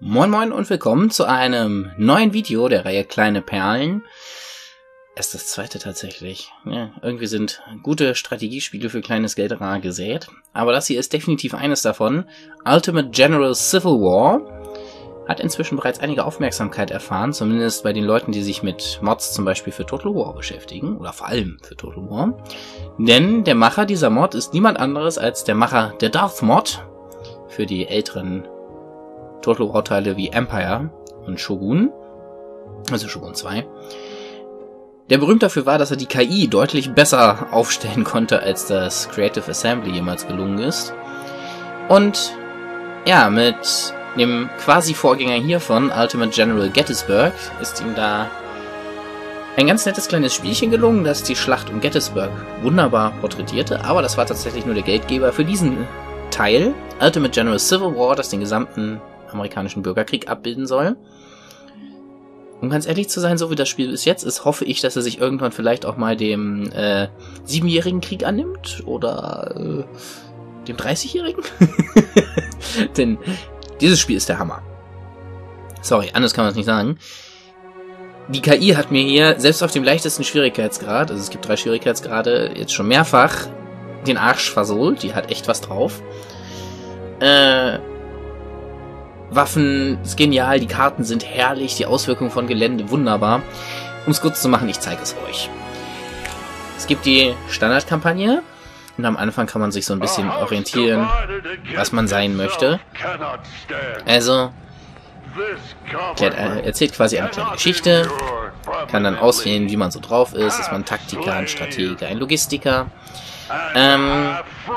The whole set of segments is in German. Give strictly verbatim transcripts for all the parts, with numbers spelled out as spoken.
Moin Moin und willkommen zu einem neuen Video der Reihe Kleine Perlen. Erst das zweite tatsächlich. Ja, irgendwie sind gute Strategiespiele für kleines Geld rar gesät. Aber das hier ist definitiv eines davon. Ultimate General Civil War hat inzwischen bereits einige Aufmerksamkeit erfahren, zumindest bei den Leuten, die sich mit Mods zum Beispiel für Total War beschäftigen, oder vor allem für Total War. Denn der Macher dieser Mod ist niemand anderes als der Macher der Darth Mod für die älteren Total War Teile wie Empire und Shogun, also Shogun zwei. Der berühmt dafür war, dass er die K I deutlich besser aufstellen konnte, als das Creative Assembly jemals gelungen ist. Und ja, mit dem Quasi-Vorgänger hiervon, Ultimate General Gettysburg, ist ihm da ein ganz nettes kleines Spielchen gelungen, das die Schlacht um Gettysburg wunderbar porträtierte, aber das war tatsächlich nur der Geldgeber für diesen Teil, Ultimate General Civil War, das den gesamten amerikanischen Bürgerkrieg abbilden soll. Um ganz ehrlich zu sein, so wie das Spiel bis jetzt ist, hoffe ich, dass er sich irgendwann vielleicht auch mal dem äh, siebenjährigen Krieg annimmt oder äh, dem dreißigjährigen. Denn dieses Spiel ist der Hammer. Sorry, anders kann man es nicht sagen. Die K I hat mir hier, selbst auf dem leichtesten Schwierigkeitsgrad, also es gibt drei Schwierigkeitsgrade, jetzt schon mehrfach den Arsch versohlt. Die hat echt was drauf. Äh... Waffen ist genial, die Karten sind herrlich, die Auswirkungen von Gelände wunderbar. Um es kurz zu machen, ich zeige es euch. Es gibt die Standardkampagne und am Anfang kann man sich so ein bisschen orientieren, was man sein möchte. Also, er erzählt quasi eine kleine Geschichte, kann dann auswählen, wie man so drauf ist. Ist man ein Taktiker, ein Stratege, ein Logistiker. Ähm,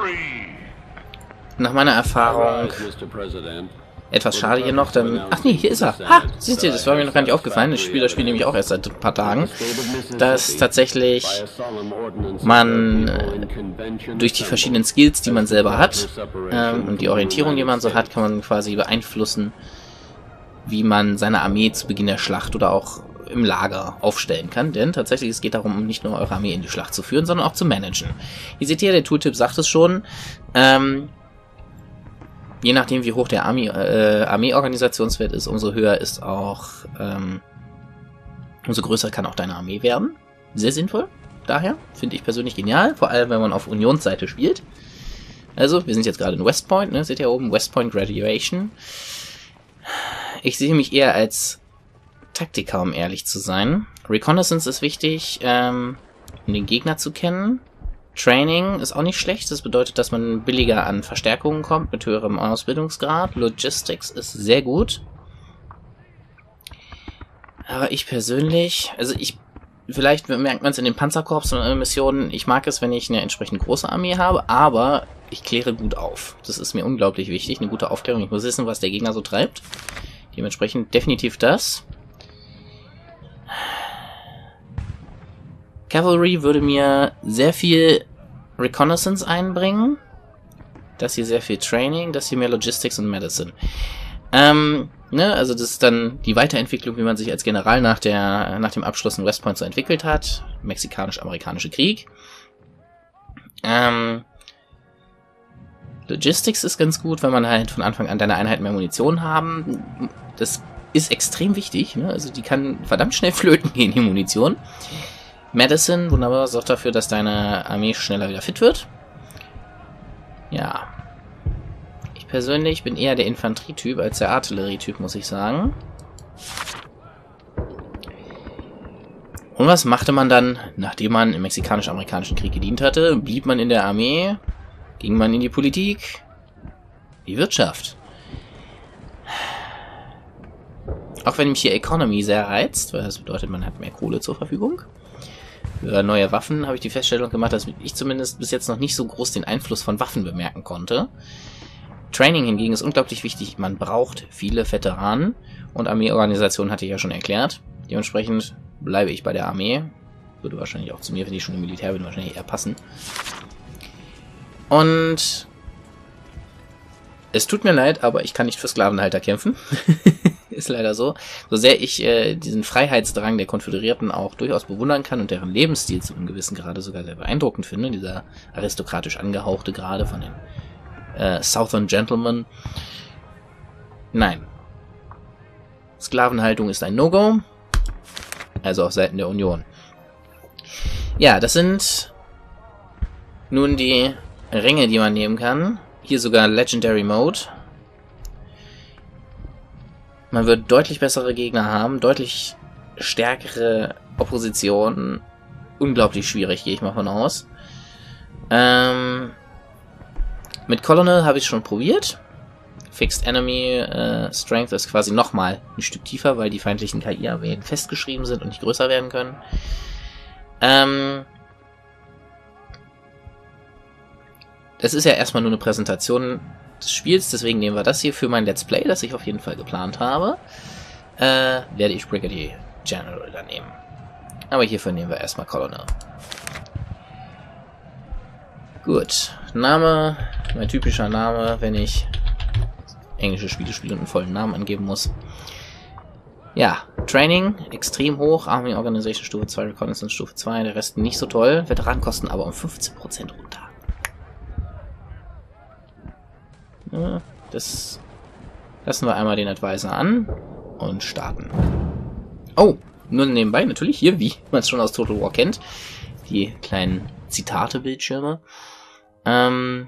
nach meiner Erfahrung... Etwas schade hier noch, dann... Ach nee, hier ist er. Ha! Seht ihr, das war mir noch gar nicht aufgefallen. Ich spiele das Spiel nämlich auch erst seit ein paar Tagen. Dass tatsächlich man äh, durch die verschiedenen Skills, die man selber hat, ähm, und die Orientierung, die man so hat, kann man quasi beeinflussen, wie man seine Armee zu Beginn der Schlacht oder auch im Lager aufstellen kann. Denn tatsächlich, es geht darum, nicht nur eure Armee in die Schlacht zu führen, sondern auch zu managen. Ihr seht hier, der Tooltip sagt es schon, ähm... je nachdem, wie hoch der Armee, äh, Armeeorganisationswert ist, umso höher ist auch, ähm, umso größer kann auch deine Armee werden. Sehr sinnvoll. Daher finde ich persönlich genial, vor allem wenn man auf Unionsseite spielt. Also, wir sind jetzt gerade in West Point, ne? Seht ihr oben, West Point Graduation. Ich sehe mich eher als Taktiker, um ehrlich zu sein. Reconnaissance ist wichtig, ähm, um den Gegner zu kennen. Training ist auch nicht schlecht, das bedeutet, dass man billiger an Verstärkungen kommt, mit höherem Ausbildungsgrad. Logistics ist sehr gut. Aber ich persönlich, also ich, vielleicht merkt man es in den Panzerkorps und Missionen, ich mag es, wenn ich eine entsprechend große Armee habe, aber ich kläre gut auf. Das ist mir unglaublich wichtig, eine gute Aufklärung. Ich muss wissen, was der Gegner so treibt. Dementsprechend definitiv das. Cavalry würde mir sehr viel Reconnaissance einbringen. Das hier sehr viel Training, das hier mehr Logistics und Medicine. Ähm, ne, also das ist dann die Weiterentwicklung, wie man sich als General nach der nach dem Abschluss in West Point so entwickelt hat. Mexikanisch-amerikanische Krieg. Ähm, Logistics ist ganz gut, wenn man halt von Anfang an deine Einheiten mehr Munition haben. Das ist extrem wichtig, ne? Also die kann verdammt schnell flöten gehen, die Munition. Medicine, wunderbar, sorgt dafür, dass deine Armee schneller wieder fit wird. Ja. Ich persönlich bin eher der Infanterietyp als der Artillerietyp, muss ich sagen. Und was machte man dann, nachdem man im Mexikanisch-amerikanischen Krieg gedient hatte? Blieb man in der Armee? Ging man in die Politik? Die Wirtschaft. Auch wenn mich hier Economy sehr reizt, weil das bedeutet, man hat mehr Kohle zur Verfügung. Für neue Waffen habe ich die Feststellung gemacht, dass ich zumindest bis jetzt noch nicht so groß den Einfluss von Waffen bemerken konnte. Training hingegen ist unglaublich wichtig. Man braucht viele Veteranen und Armeeorganisation hatte ich ja schon erklärt. Dementsprechend bleibe ich bei der Armee. Würde wahrscheinlich auch zu mir, wenn ich schon im Militär bin, wahrscheinlich eher passen. Und es tut mir leid, aber ich kann nicht für Sklavenhalter kämpfen. Ist leider so. So sehr ich äh, diesen Freiheitsdrang der Konföderierten auch durchaus bewundern kann und deren Lebensstil zu einem gewissen Grade sogar sehr beeindruckend finde, dieser aristokratisch angehauchte Grade von den äh, Southern Gentlemen. Nein. Sklavenhaltung ist ein No-Go. Also auf Seiten der Union. Ja, das sind nun die Ränge, die man nehmen kann. Hier sogar Legendary Mode. Man wird deutlich bessere Gegner haben, deutlich stärkere Opposition. Unglaublich schwierig, gehe ich mal von aus. Ähm, mit Colonel habe ich schon probiert. Fixed Enemy äh, Strength ist quasi nochmal ein Stück tiefer, weil die feindlichen K I-Armeen festgeschrieben sind und nicht größer werden können. Ähm, das ist ja erstmal nur eine Präsentation des Spiels, deswegen nehmen wir das hier für mein Let's Play, das ich auf jeden Fall geplant habe. Äh, werde ich Brigadier General dann nehmen. Aber hierfür nehmen wir erstmal Colonel. Gut, Name, mein typischer Name, wenn ich englische Spiele spiele und einen vollen Namen angeben muss. Ja, Training, extrem hoch, Army Organization Stufe zwei, Reconnaissance Stufe zwei, der Rest nicht so toll. Veteranenkosten aber um fünfzehn Prozent runter. Ja, das lassen wir einmal den Advisor an und starten. Oh, nur nebenbei natürlich hier, wie man es schon aus Total War kennt, die kleinen Zitate-Bildschirme. Ähm,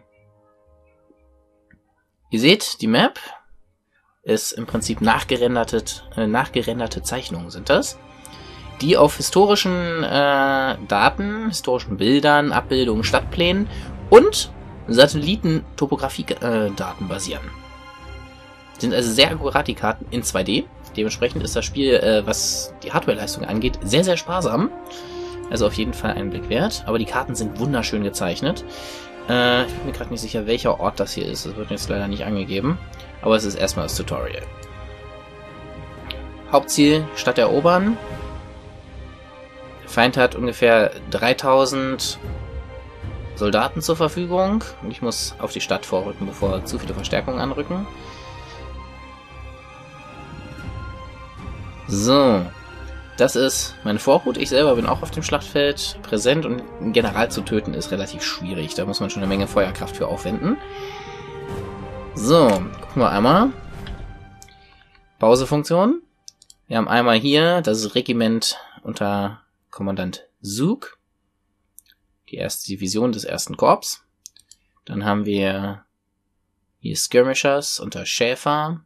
ihr seht, die Map ist im Prinzip nachgerenderte, äh, nachgerenderte Zeichnungen sind das, die auf historischen äh, Daten, historischen Bildern, Abbildungen, Stadtplänen und Satelliten-Topographie-Daten äh, basieren. Sind also sehr akkurat die Karten in zwei D. Dementsprechend ist das Spiel, äh, was die Hardware-Leistung angeht, sehr, sehr sparsam. Also auf jeden Fall einen Blick wert. Aber die Karten sind wunderschön gezeichnet. Äh, ich bin mir gerade nicht sicher, welcher Ort das hier ist. Das wird jetzt leider nicht angegeben. Aber es ist erstmal das Tutorial. Hauptziel, Stadt erobern. Der Feind hat ungefähr dreitausend Soldaten zur Verfügung. Und ich muss auf die Stadt vorrücken, bevor zu viele Verstärkungen anrücken. So. Das ist meine Vorhut. Ich selber bin auch auf dem Schlachtfeld präsent und einen General zu töten ist relativ schwierig. Da muss man schon eine Menge Feuerkraft für aufwenden. So, gucken wir einmal. Pausefunktion. Wir haben einmal hier das Regiment unter Kommandant Zook. Die erste Division des ersten Korps. Dann haben wir hier Skirmishers unter Schäfer.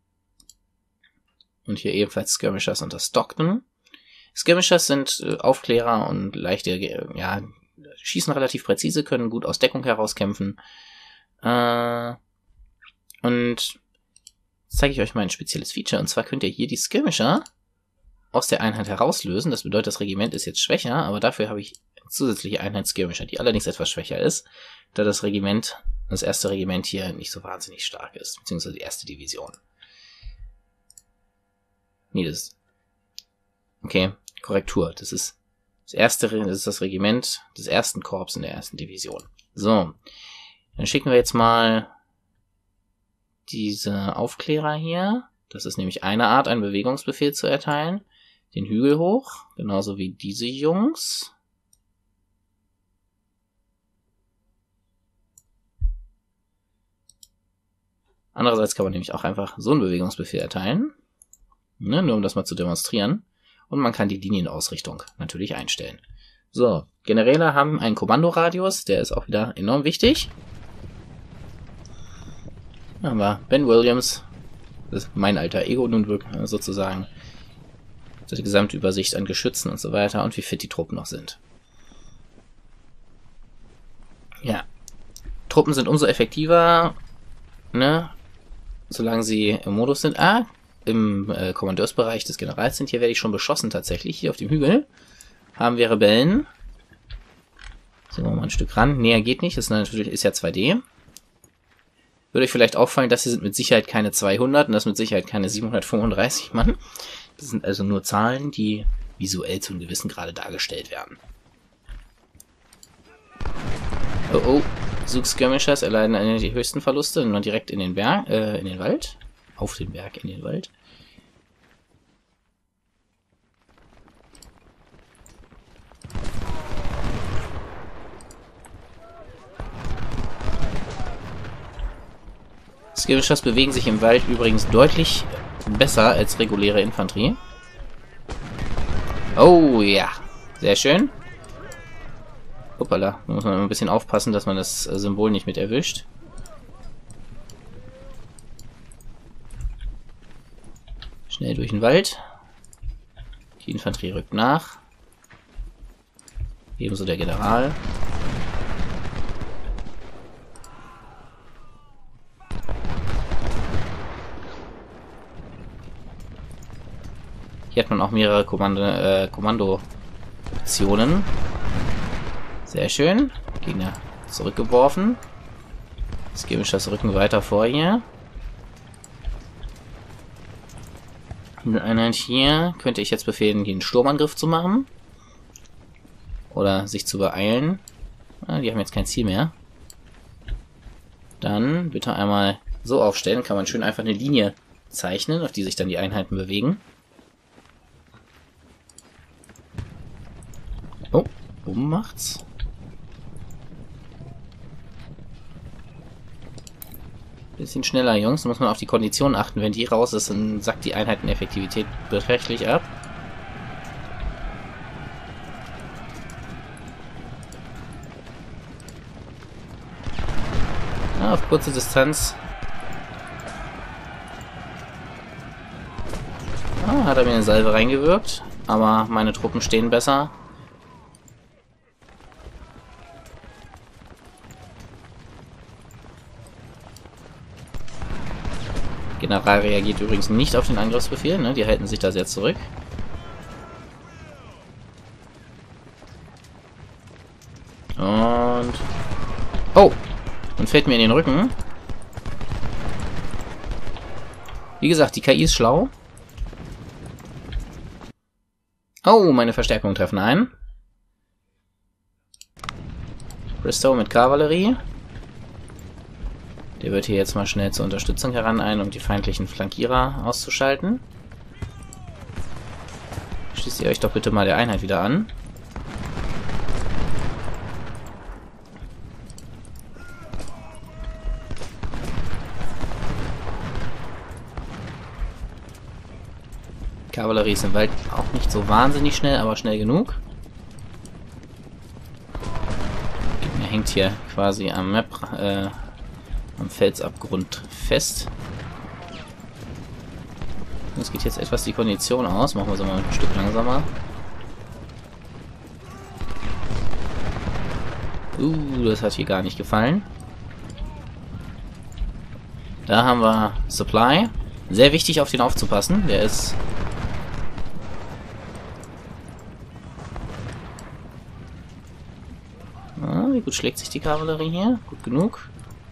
Und hier ebenfalls Skirmishers unter Stockton. Skirmishers sind äh, Aufklärer und leichte, äh, ja, schießen relativ präzise, können gut aus Deckung herauskämpfen. Äh, und jetzt zeige ich euch mal ein spezielles Feature. Und zwar könnt ihr hier die Skirmisher aus der Einheit herauslösen. Das bedeutet, das Regiment ist jetzt schwächer, aber dafür habe ich eine zusätzliche Einheit Skirmisher, die allerdings etwas schwächer ist, da das Regiment, das erste Regiment hier nicht so wahnsinnig stark ist, beziehungsweise die erste Division. Nee, das ist... Okay, Korrektur. Das ist das erste, das ist das Regiment des ersten Korps in der ersten Division. So, dann schicken wir jetzt mal diese Aufklärer hier. Das ist nämlich eine Art, einen Bewegungsbefehl zu erteilen. Den Hügel hoch, genauso wie diese Jungs. Andererseits kann man nämlich auch einfach so einen Bewegungsbefehl erteilen. Ne, nur um das mal zu demonstrieren. Und man kann die Linienausrichtung natürlich einstellen. So, Generäle haben einen Kommandoradius, der ist auch wieder enorm wichtig. Aber Ben Williams, das ist mein alter Ego nun wirklich sozusagen, die Gesamtübersicht an Geschützen und so weiter und wie fit die Truppen noch sind. Ja, Truppen sind umso effektiver, ne, solange sie im Modus sind. Ah, im äh, Kommandeursbereich des Generals sind. Hier werde ich schon beschossen tatsächlich. Hier auf dem Hügel haben wir Rebellen. So, mal ein Stück ran. Näher geht nicht. Das ist natürlich ist ja zwei D. Würde euch vielleicht auffallen, das hier sind mit Sicherheit keine zweihundert und das mit Sicherheit keine siebenhundertfünfunddreißig Mann. Das sind also nur Zahlen, die visuell zu einem gewissen Grade dargestellt werden. Oh oh. Zook Skirmishers erleiden eine die höchsten Verluste, nur direkt in den Berg, äh, in den Wald. Auf den Berg, in den Wald. Skirmishers bewegen sich im Wald übrigens deutlich besser als reguläre Infanterie. Oh ja, sehr schön. Hoppala, da muss man ein bisschen aufpassen, dass man das Symbol nicht mit erwischt. Schnell durch den Wald. Die Infanterie rückt nach. Ebenso der General. Hier hat man auch mehrere Kommando, äh, Kommando-Optionen. Sehr schön. Gegner zurückgeworfen. Jetzt gebe ich das Rücken weiter vor hier. Eine Einheit hier könnte ich jetzt befehlen, hier einen Sturmangriff zu machen. Oder sich zu beeilen. Ah, die haben jetzt kein Ziel mehr. Dann bitte einmal so aufstellen. Kann man schön einfach eine Linie zeichnen, auf die sich dann die Einheiten bewegen. Oh, oben macht's. Bisschen schneller, Jungs. Da muss man auf die Konditionen achten. Wenn die raus ist, dann sackt die Einheiteneffektivität beträchtlich ab. Ja, auf kurze Distanz. Ah, hat er mir eine Salve reingewirkt. Aber meine Truppen stehen besser. General reagiert übrigens nicht auf den Angriffsbefehl, ne? Die halten sich da sehr zurück. Und... Oh! Und fällt mir in den Rücken. Wie gesagt, die K I ist schlau. Oh, meine Verstärkungen treffen ein. Bristow mit Kavallerie. Der wird hier jetzt mal schnell zur Unterstützung heraneilen, um die feindlichen Flankierer auszuschalten. Schließt ihr euch doch bitte mal der Einheit wieder an. Kavallerie ist im Wald auch nicht so wahnsinnig schnell, aber schnell genug. Der Gegner hängt hier quasi am Map, äh, am Felsabgrund fest. Es geht jetzt etwas die Kondition aus. Machen wir es mal ein Stück langsamer. Uh, das hat hier gar nicht gefallen. Da haben wir Supply. Sehr wichtig, auf den aufzupassen. Der ist... Ah, wie gut schlägt sich die Kavallerie hier? Gut genug.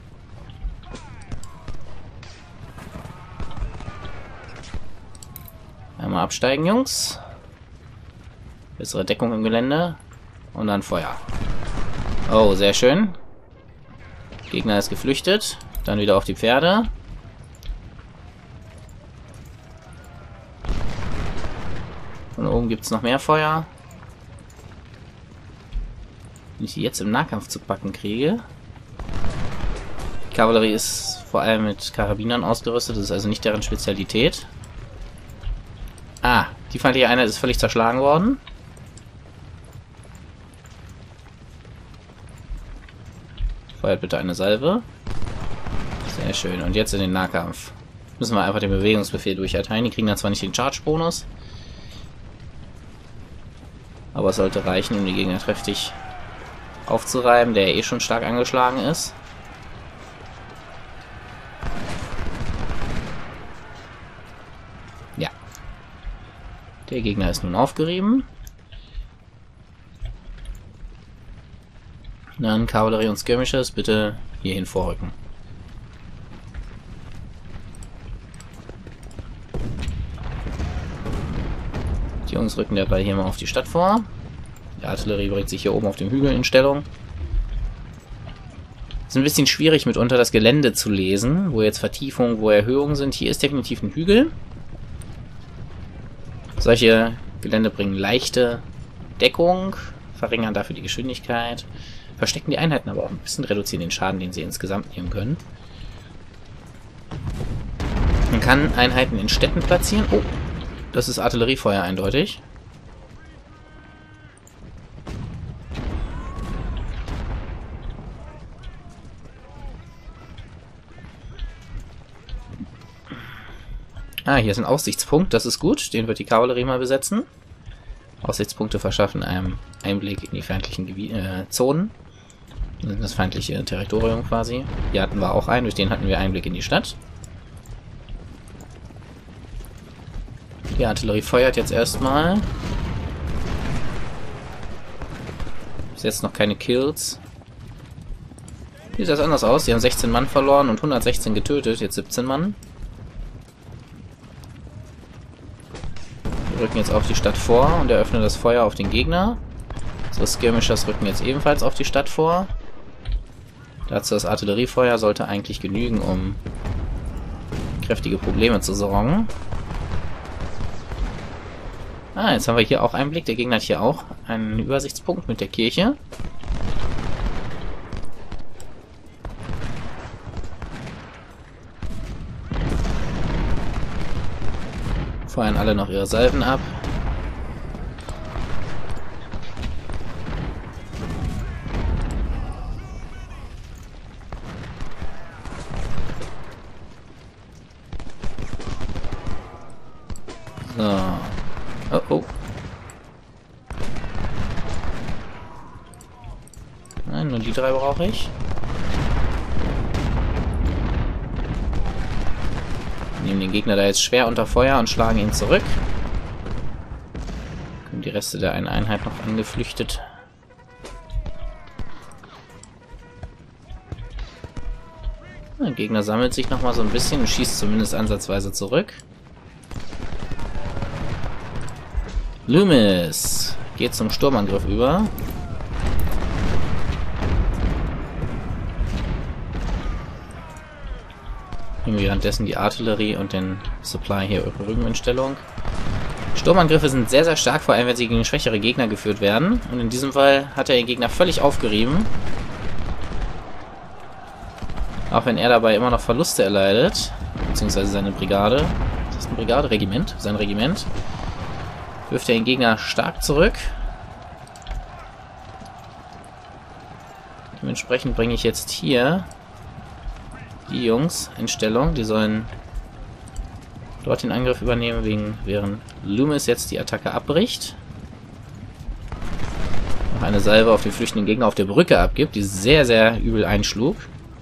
Einmal absteigen, Jungs. Bessere Deckung im Gelände. Und dann Feuer. Oh, sehr schön. Gegner ist geflüchtet. Dann wieder auf die Pferde. Von oben gibt es noch mehr Feuer. Wenn ich die jetzt im Nahkampf zu packen kriege. Die Kavallerie ist vor allem mit Karabinern ausgerüstet. Das ist also nicht deren Spezialität. Ah, die feindliche Einheit ist völlig zerschlagen worden. Feuert bitte eine Salve. Sehr schön. Und jetzt in den Nahkampf. Müssen wir einfach den Bewegungsbefehl durcherteilen. Die kriegen dann zwar nicht den Charge-Bonus. Aber es sollte reichen, um die Gegner kräftig aufzureiben, der eh schon stark angeschlagen ist. Ja. Der Gegner ist nun aufgerieben. Dann Kavallerie und Skirmishes bitte hierhin vorrücken. Die Jungs rücken dabei hier mal auf die Stadt vor. Die Artillerie bringt sich hier oben auf dem Hügel in Stellung. Es ist ein bisschen schwierig mitunter das Gelände zu lesen, wo jetzt Vertiefungen, wo Erhöhungen sind. Hier ist definitiv ein Hügel. Solche Gelände bringen leichte Deckung, verringern dafür die Geschwindigkeit, verstecken die Einheiten aber auch ein bisschen, reduzieren den Schaden, den sie insgesamt nehmen können. Man kann Einheiten in Städten platzieren. Oh, das ist Artilleriefeuer eindeutig. Ah, hier ist ein Aussichtspunkt, das ist gut. Den wird die Kavallerie mal besetzen. Aussichtspunkte verschaffen einem Einblick in die feindlichen Gebi äh, Zonen. Das feindliche Territorium quasi. Hier hatten wir auch einen, durch den hatten wir Einblick in die Stadt. Die Artillerie feuert jetzt erstmal. Bis jetzt noch keine Kills. Sieht das anders aus? Die haben sechzehn Mann verloren und hundertsechzehn getötet, jetzt siebzehn Mann. Wir rücken jetzt auf die Stadt vor und eröffnen das Feuer auf den Gegner. So, Skirmishers rücken jetzt ebenfalls auf die Stadt vor. Dazu das Artilleriefeuer sollte eigentlich genügen, um kräftige Probleme zu sorgen. Ah, jetzt haben wir hier auch Einblick. Der Gegner hat hier auch einen Übersichtspunkt mit der Kirche. Feuern alle noch ihre Salven ab. So. Oh, oh. Nein, nur die drei brauche ich. Nehmen den Gegner da jetzt schwer unter Feuer und schlagen ihn zurück. Kommen die Reste der einen Einheit noch angeflüchtet. Der Gegner sammelt sich noch mal so ein bisschen und schießt zumindest ansatzweise zurück. Loomis geht zum Sturmangriff über. Nehmen wir währenddessen die Artillerie und den Supply hier drüben in Stellung. Sturmangriffe sind sehr, sehr stark, vor allem wenn sie gegen schwächere Gegner geführt werden. Und in diesem Fall hat er den Gegner völlig aufgerieben. Auch wenn er dabei immer noch Verluste erleidet. Beziehungsweise seine Brigade. Das ist eine Brigade? Regiment? Sein Regiment. Wirft er den Gegner stark zurück. Dementsprechend bringe ich jetzt hier die Jungs in Stellung. Die sollen dort den Angriff übernehmen, wegen, während Loomis jetzt die Attacke abbricht. Noch eine Salve auf den flüchtenden Gegner auf der Brücke abgibt, die sehr, sehr übel einschlug.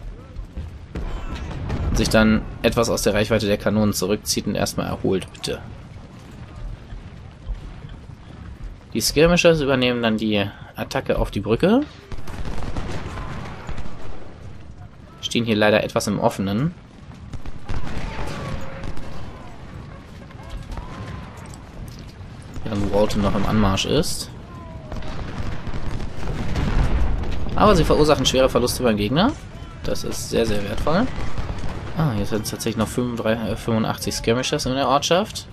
Und sich dann etwas aus der Reichweite der Kanonen zurückzieht und erstmal erholt, bitte. Die Skirmishers übernehmen dann die Attacke auf die Brücke. Stehen hier leider etwas im Offenen. Während Walton noch im Anmarsch ist. Aber sie verursachen schwere Verluste beim Gegner. Das ist sehr, sehr wertvoll. Ah, jetzt sind es tatsächlich noch fünfundachtzig Skirmishers in der Ortschaft.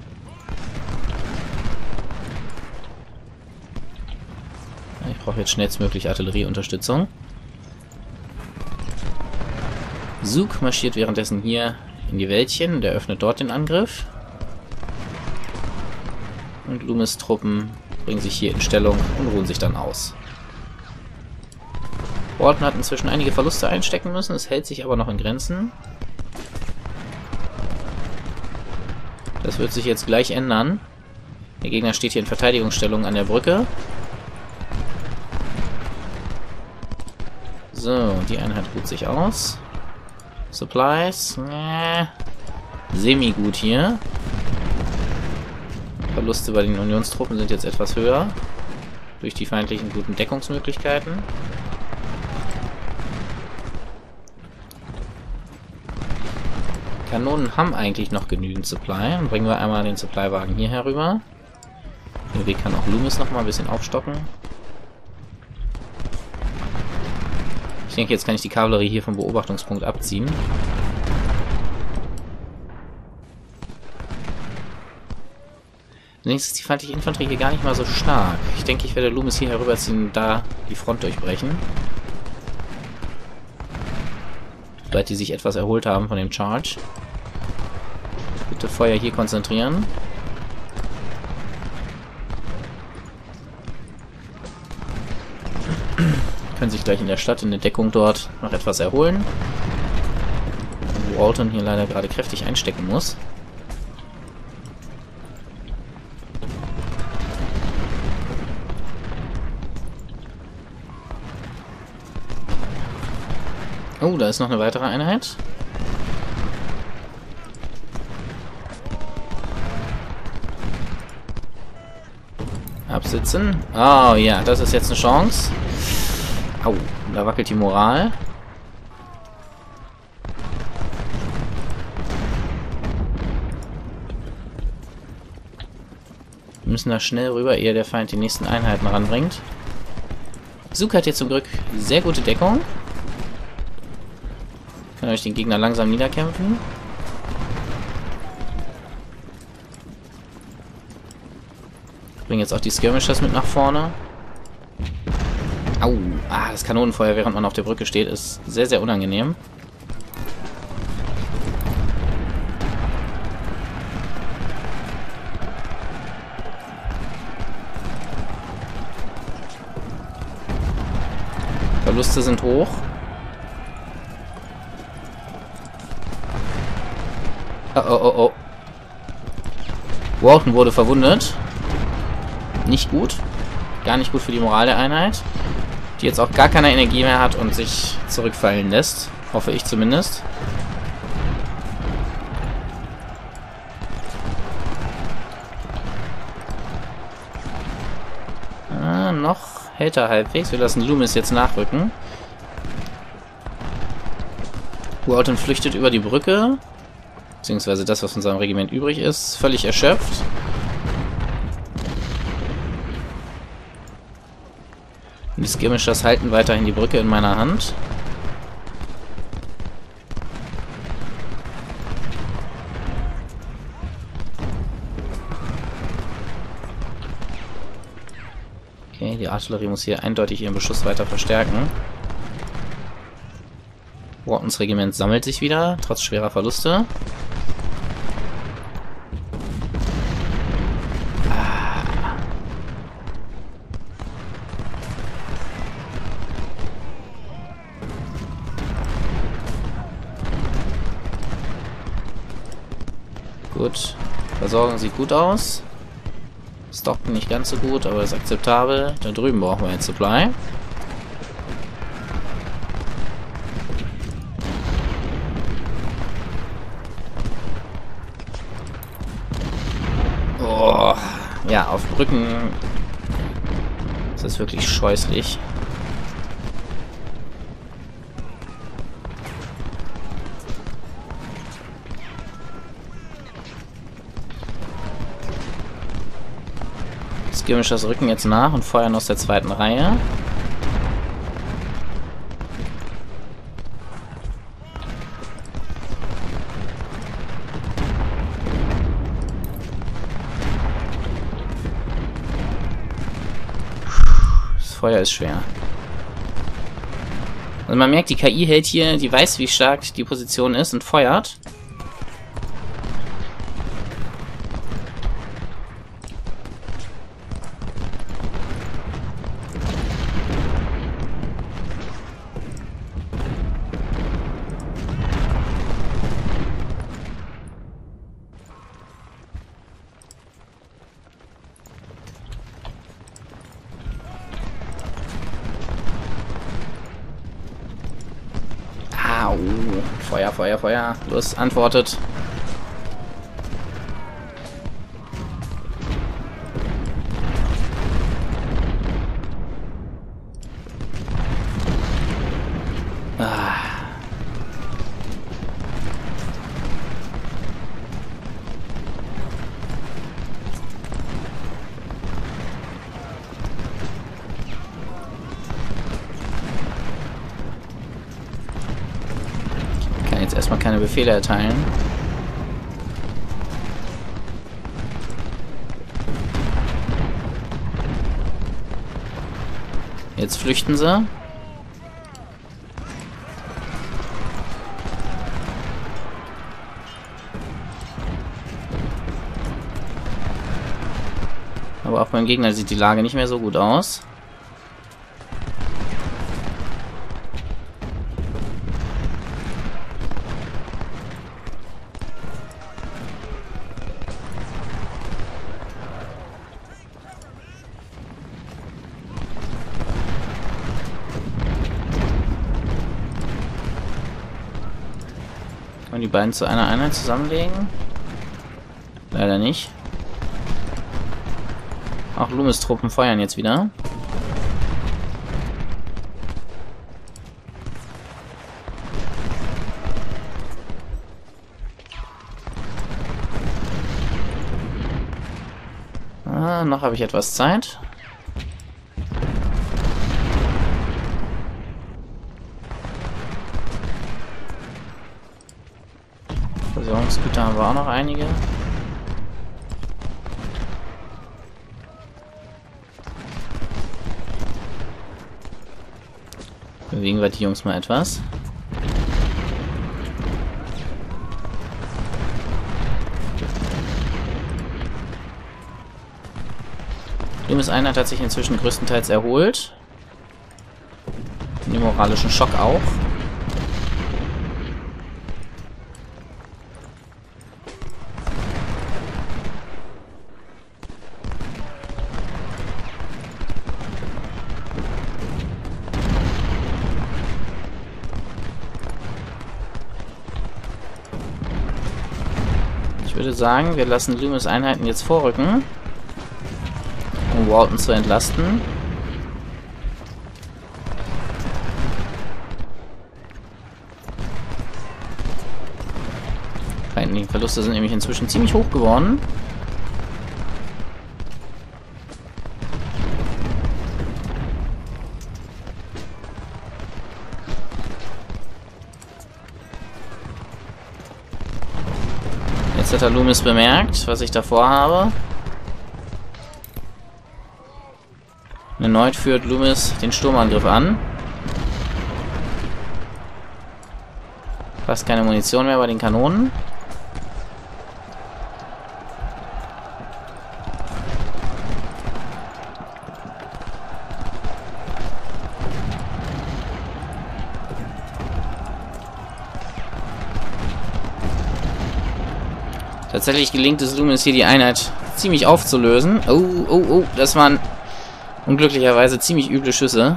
Ich brauche jetzt schnellstmöglich Artillerieunterstützung. Zook marschiert währenddessen hier in die Wäldchen und eröffnet dort den Angriff. Und Loomis Truppen bringen sich hier in Stellung und ruhen sich dann aus. Walton hat inzwischen einige Verluste einstecken müssen, es hält sich aber noch in Grenzen. Das wird sich jetzt gleich ändern. Der Gegner steht hier in Verteidigungsstellung an der Brücke. So, die Einheit ruht sich aus. Supplies. Äh, semi-gut hier. Verluste bei den Unionstruppen sind jetzt etwas höher. Durch die feindlichen guten Deckungsmöglichkeiten. Kanonen haben eigentlich noch genügend Supply. Dann bringen wir einmal den Supplywagen hier herüber. Den Weg kann auch Loomis noch mal ein bisschen aufstocken. Ich denke, jetzt kann ich die Kavallerie hier vom Beobachtungspunkt abziehen. Allerdings ist die feindliche Infanterie hier gar nicht mal so stark. Ich denke, ich werde Loomis hier herüberziehen und da die Front durchbrechen. Sobald die sich etwas erholt haben von dem Charge. Bitte Feuer hier konzentrieren. Können sich gleich in der Stadt, in der Deckung dort noch etwas erholen. Wo Walton hier leider gerade kräftig einstecken muss. Oh, da ist noch eine weitere Einheit. Absitzen. Oh ja, das ist jetzt eine Chance. Au, da wackelt die Moral. Wir müssen da schnell rüber, ehe der Feind die nächsten Einheiten ranbringt. Zug hat jetzt zum Glück sehr gute Deckung. Kann euch den Gegner langsam niederkämpfen. Bringen jetzt auch die Skirmishers mit nach vorne. Au, ah, das Kanonenfeuer, während man auf der Brücke steht, ist sehr, sehr unangenehm. Verluste sind hoch. Oh, oh, oh, oh. Walton wurde verwundet. Nicht gut. Gar nicht gut für die Moral der Einheit. Die jetzt auch gar keine Energie mehr hat und sich zurückfallen lässt. Hoffe ich zumindest. Ah, noch hält er halbwegs. Wir lassen Loomis jetzt nachrücken. Walton flüchtet über die Brücke. Beziehungsweise das, was von seinem Regiment übrig ist. Völlig erschöpft. Die Skirmishers halten weiterhin die Brücke in meiner Hand. Okay, die Artillerie muss hier eindeutig ihren Beschuss weiter verstärken. Waltons Regiment sammelt sich wieder, trotz schwerer Verluste. Gut. Versorgung sieht gut aus. Stocken nicht ganz so gut, aber ist akzeptabel. Da drüben brauchen wir jetzt Supply. Oh, ja, auf Brücken ist das wirklich scheußlich. Skirmishers rücken jetzt nach und feuern aus der zweiten Reihe. Das Feuer ist schwer. Also man merkt, die K I hält hier, die weiß, wie stark die Position ist und feuert. Au. Feuer, Feuer, Feuer. Los, antwortet. Ah. Jetzt erstmal keine Befehle erteilen. Jetzt flüchten sie. Auch beim Gegner sieht die Lage nicht mehr so gut aus. Kann man die beiden zu einer Einheit zusammenlegen? Leider nicht. Auch Loomis Truppen feuern jetzt wieder. Ah, noch habe ich etwas Zeit. Versorgungsgüter haben wir auch noch einige. Bewegen wir die Jungs mal etwas. Loomis Einheit hat sich inzwischen größtenteils erholt. Den moralischen Schock auch. Ich würde sagen, wir lassen Loomis Einheiten jetzt vorrücken, um Walton zu entlasten. Die Verluste sind nämlich inzwischen ziemlich hoch geworden. Jetzt hat er Loomis bemerkt, was ich davor habe. Erneut führt Loomis den Sturmangriff an. Fast keine Munition mehr bei den Kanonen. Tatsächlich gelingt es Loomis hier die Einheit ziemlich aufzulösen. Oh, oh, oh, das waren unglücklicherweise ziemlich üble Schüsse.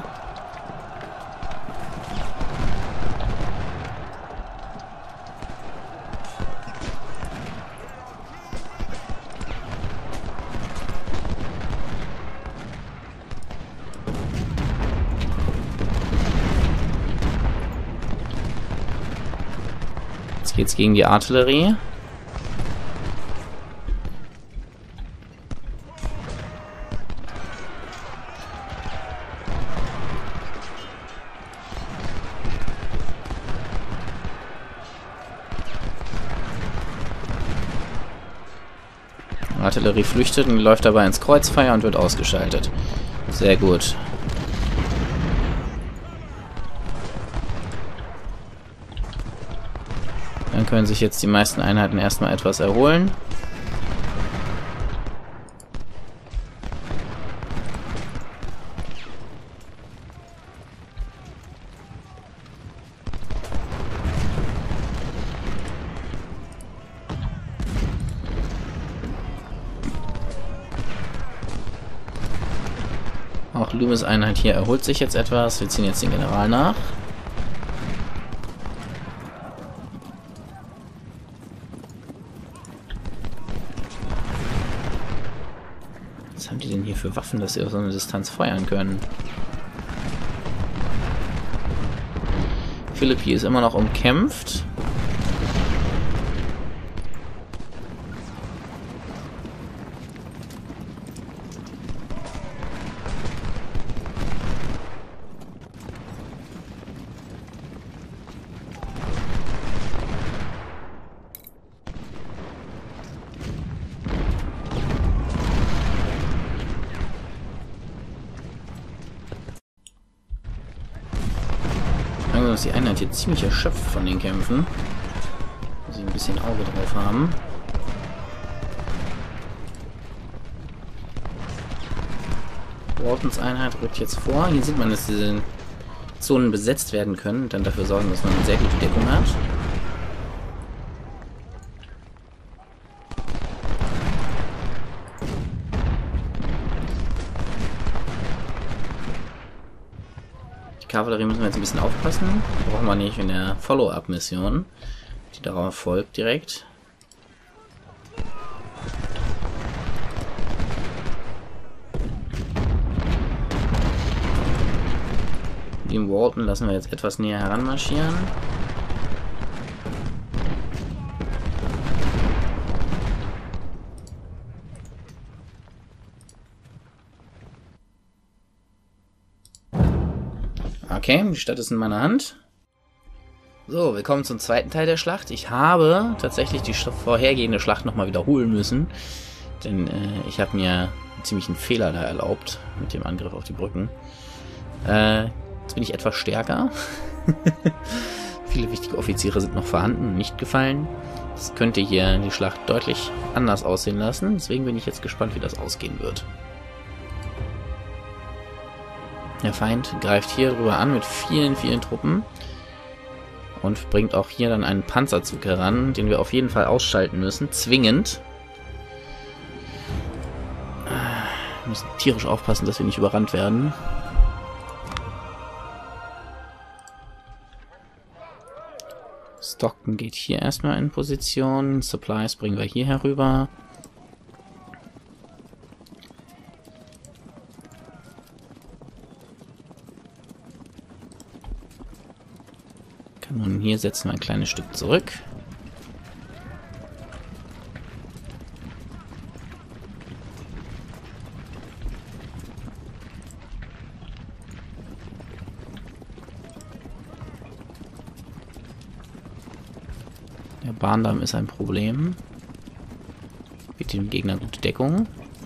Jetzt geht's gegen die Artillerie. Artillerie flüchtet und läuft dabei ins Kreuzfeuer und wird ausgeschaltet. Sehr gut. Dann können sich jetzt die meisten Einheiten erstmal etwas erholen. Auch Loomis Einheit hier erholt sich jetzt etwas. Wir ziehen jetzt den General nach. Was haben die denn hier für Waffen, dass sie auf so eine Distanz feuern können? Philippi ist immer noch umkämpft. Die Einheit hier ziemlich erschöpft von den Kämpfen. Muss ich ein bisschen Auge drauf haben. Waltons Einheit rückt jetzt vor. Hier sieht man, dass diese Zonen besetzt werden können und dann dafür sorgen, dass man eine sehr gute Deckung hat. Die Kavallerie müssen wir jetzt ein bisschen aufpassen. Die brauchen wir nicht in der Follow-up-Mission, die darauf folgt direkt. Den Walton lassen wir jetzt etwas näher heranmarschieren. Okay, die Stadt ist in meiner Hand. So, willkommen zum zweiten Teil der Schlacht. Ich habe tatsächlich die vorhergehende Schlacht nochmal wiederholen müssen. Denn äh, ich habe mir einen ziemlichen Fehler da erlaubt mit dem Angriff auf die Brücken. Äh... Jetzt bin ich etwas stärker. Viele wichtige Offiziere sind noch vorhanden und nicht gefallen. Das könnte hier die Schlacht deutlich anders aussehen lassen. Deswegen bin ich jetzt gespannt, wie das ausgehen wird. Der Feind greift hier drüber an mit vielen, vielen Truppen. Und bringt auch hier dann einen Panzerzug heran, den wir auf jeden Fall ausschalten müssen. Zwingend. Wir müssen tierisch aufpassen, dass wir nicht überrannt werden. Stockton geht hier erstmal in Position. Supplies bringen wir hier herüber. Kanonen hier setzen wir ein kleines Stück zurück. Der Bahndamm ist ein Problem. Bietet dem Gegner gute Deckung.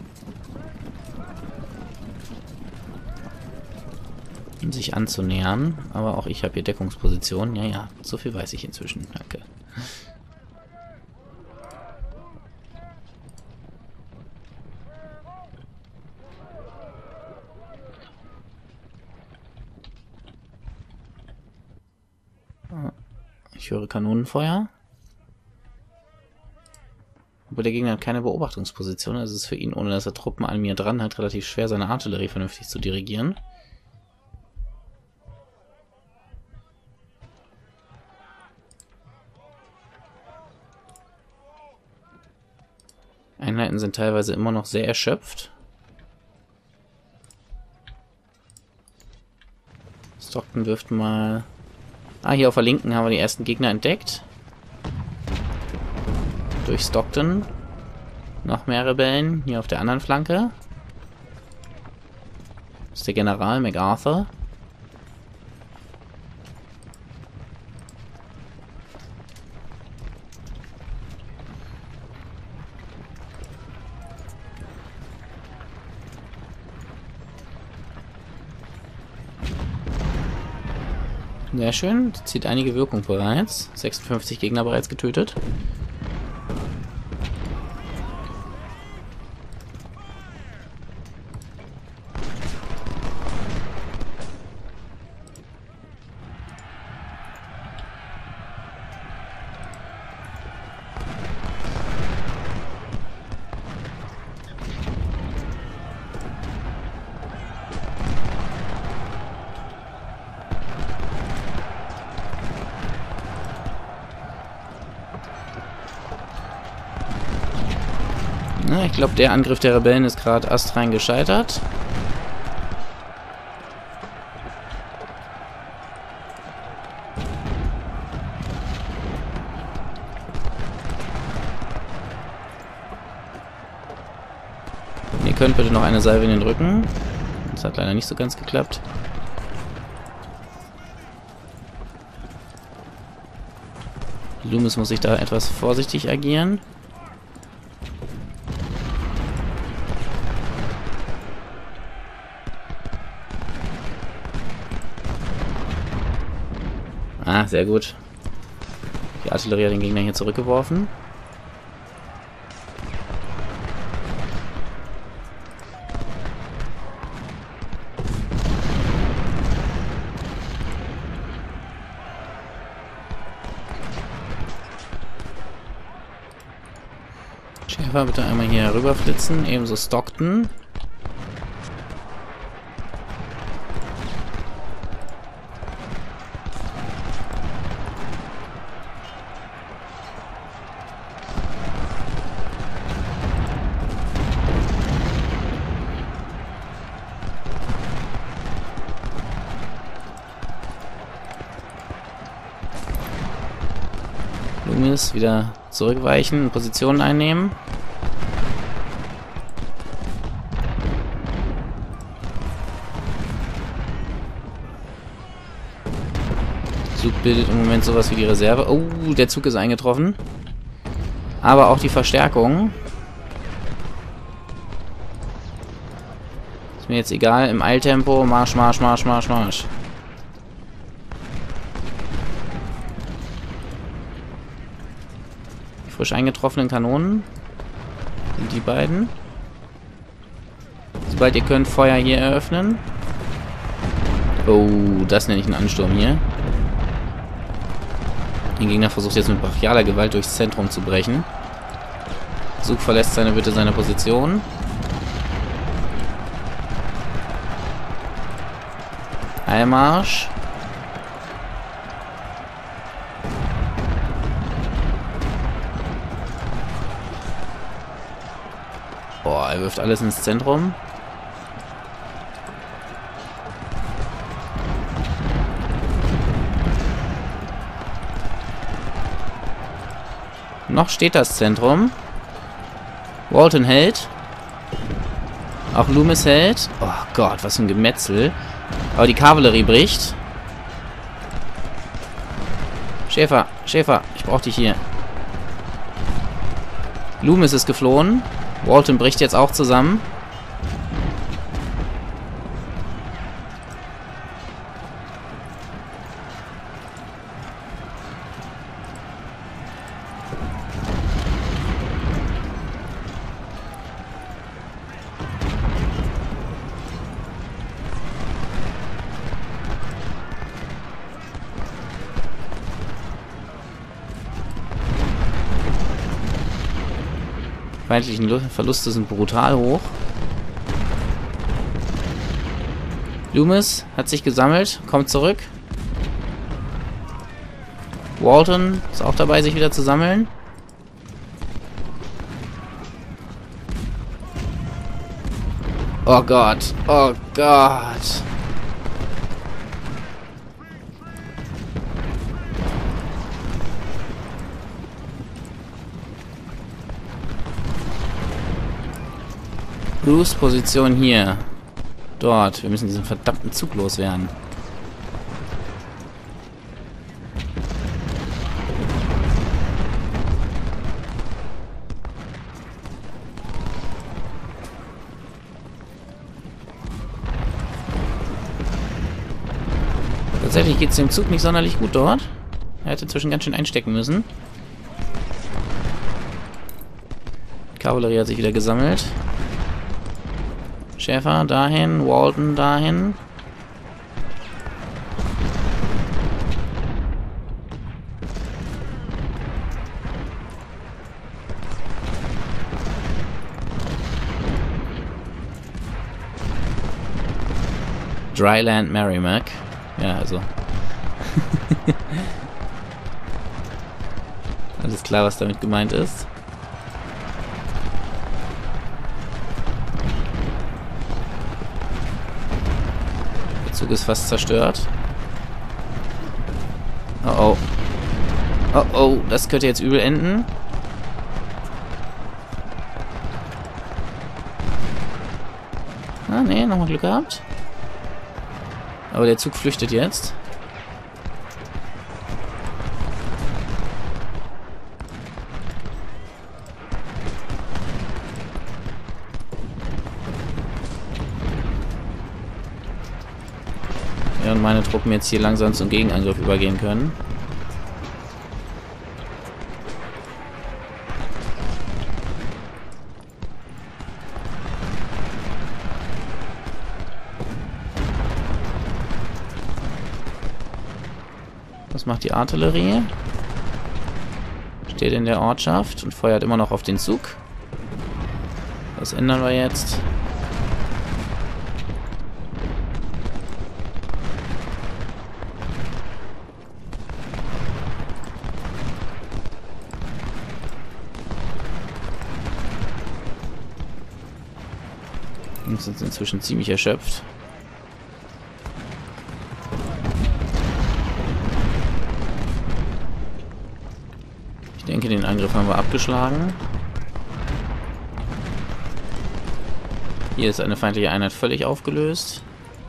Um sich anzunähern. Aber auch ich habe hier Deckungsposition. Ja, ja, so viel weiß ich inzwischen. Danke. Ich höre Kanonenfeuer. Aber der Gegner hat keine Beobachtungsposition, also ist es für ihn, ohne dass er Truppen an mir dran hat, relativ schwer, seine Artillerie vernünftig zu dirigieren. Einheiten sind teilweise immer noch sehr erschöpft. Stockton wirft mal... Ah, hier auf der linken haben wir die ersten Gegner entdeckt. Durch Stockton. Noch mehr Rebellen. Hier auf der anderen Flanke. Das ist der General MacArthur. Sehr schön. Das zieht einige Wirkung bereits. sechsundfünfzig Gegner bereits getötet. Na, ich glaube, der Angriff der Rebellen ist gerade astrein gescheitert. Ihr könnt bitte noch eine Salve in den Rücken. Das hat leider nicht so ganz geklappt. Loomis muss sich da etwas vorsichtig agieren. Ah, sehr gut. Die Artillerie hat den Gegner hier zurückgeworfen. Schäfer, bitte einmal hier rüberflitzen. Ebenso Stockton. Loomis wieder zurückweichen, Positionen einnehmen. Zug bildet im Moment sowas wie die Reserve. Oh, der Zug ist eingetroffen. Aber auch die Verstärkung. Ist mir jetzt egal, im Eiltempo. Marsch, Marsch, Marsch, Marsch, Marsch. Die frisch eingetroffenen Kanonen sind die beiden. Sobald ihr könnt, Feuer hier eröffnen. Oh, das nenne ich einen Ansturm hier. Der Gegner versucht jetzt mit brachialer Gewalt durchs Zentrum zu brechen. Zug verlässt seine bitte seine Position. Eilmarsch. Boah, er wirft alles ins Zentrum. Noch steht das Zentrum. Walton hält. Auch Loomis hält. Oh Gott, was für ein Gemetzel. Aber die Kavallerie bricht. Schäfer, Schäfer, ich brauche dich hier. Loomis ist geflohen. Walton bricht jetzt auch zusammen. Feindlichen Verluste sind brutal hoch. Loomis hat sich gesammelt, kommt zurück. Walton ist auch dabei, sich wieder zu sammeln. Oh Gott, oh Gott. Bruce, Position hier. Dort. Wir müssen diesen verdammten Zug loswerden. Tatsächlich geht es dem Zug nicht sonderlich gut dort. Er hätte inzwischen ganz schön einstecken müssen. Die Kavallerie hat sich wieder gesammelt. Schäfer dahin, Walton dahin. Dryland Merrimack. Ja, also. Alles klar, was damit gemeint ist. Zug ist fast zerstört. Oh oh. Oh oh, das könnte jetzt übel enden. Ah, nee, nochmal Glück gehabt. Aber der Zug flüchtet jetzt. Und meine Truppen jetzt hier langsam zum Gegenangriff übergehen können. Was macht die Artillerie? Steht in der Ortschaft und feuert immer noch auf den Zug. Was ändern wir jetzt? Wir sind inzwischen ziemlich erschöpft. Ich denke, den Angriff haben wir abgeschlagen. Hier ist eine feindliche Einheit völlig aufgelöst.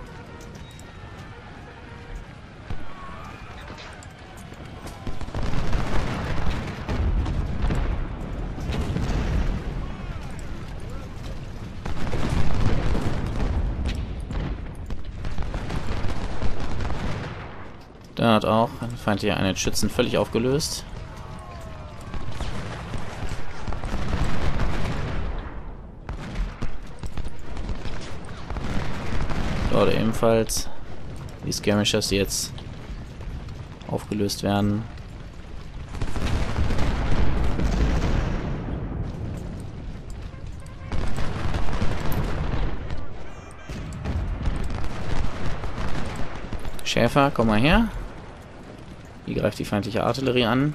Da hat auch eine feindliche Einheit Schützen völlig aufgelöst. Dort ebenfalls die Skirmishers, die jetzt aufgelöst werden. Schäfer, komm mal her. Hier greift die feindliche Artillerie an.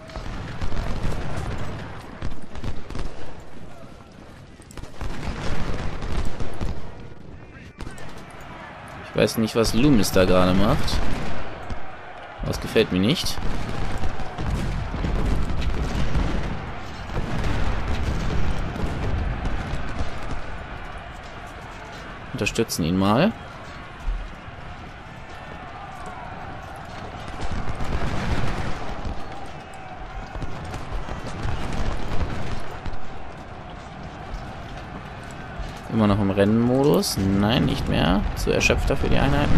Ich weiß nicht, was Loomis da gerade macht. Das gefällt mir nicht. Unterstützen ihn mal. Immer noch im Rennenmodus. Nein, nicht mehr. Zu erschöpft für die Einheiten.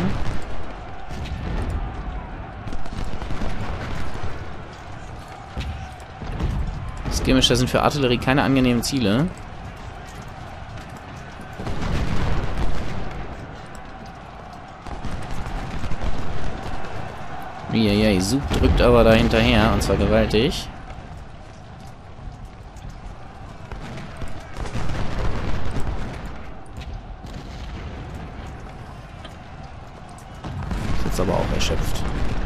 Skirmisher sind für Artillerie keine angenehmen Ziele. Eieiei, Sub drückt aber da hinterher, und zwar gewaltig. Ist aber auch erschöpft.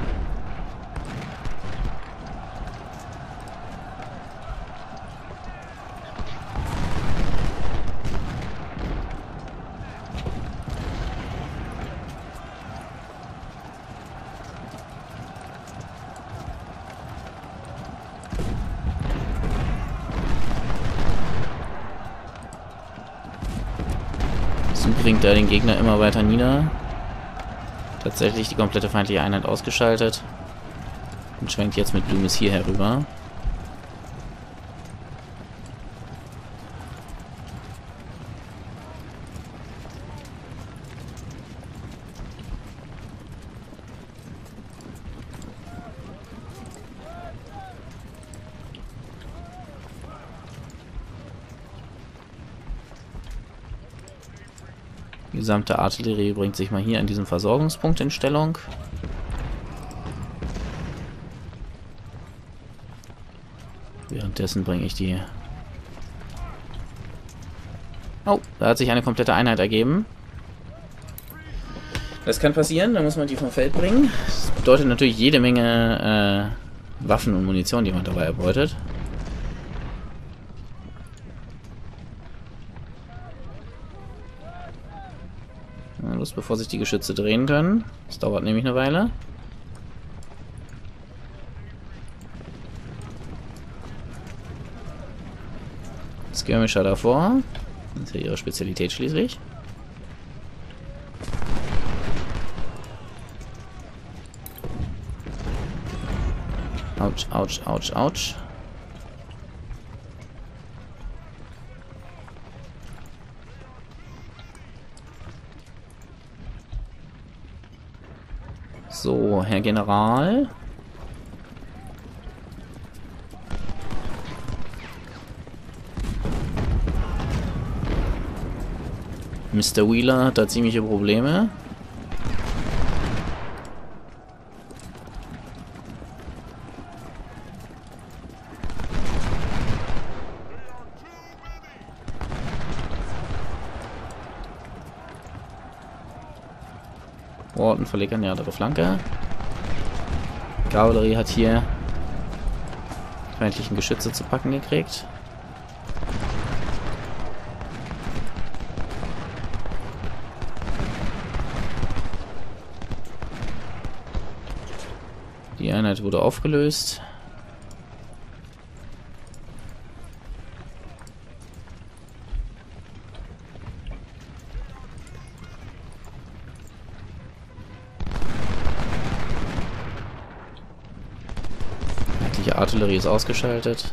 So bringt er den Gegner immer weiter nieder. Tatsächlich die komplette feindliche Einheit ausgeschaltet und schwenkt jetzt mit Loomis hier herüber. Die gesamte Artillerie bringt sich mal hier an diesem Versorgungspunkt in Stellung. Währenddessen bringe ich die... Oh, da hat sich eine komplette Einheit ergeben. Das kann passieren, da muss man die vom Feld bringen. Das bedeutet natürlich jede Menge äh, Waffen und Munition, die man dabei erbeutet. Los, bevor sich die Geschütze drehen können. Das dauert nämlich eine Weile. Skirmisher davor. Das ist ja ihre Spezialität schließlich. Autsch, autsch, autsch, autsch. So, Herr General. Mister Wheeler hat da ziemliche Probleme. Walton verlegt eine andere Flanke. Kavallerie hat hier feindlichen Geschütze zu packen gekriegt. Die Einheit wurde aufgelöst. Die Artillerie ist ausgeschaltet.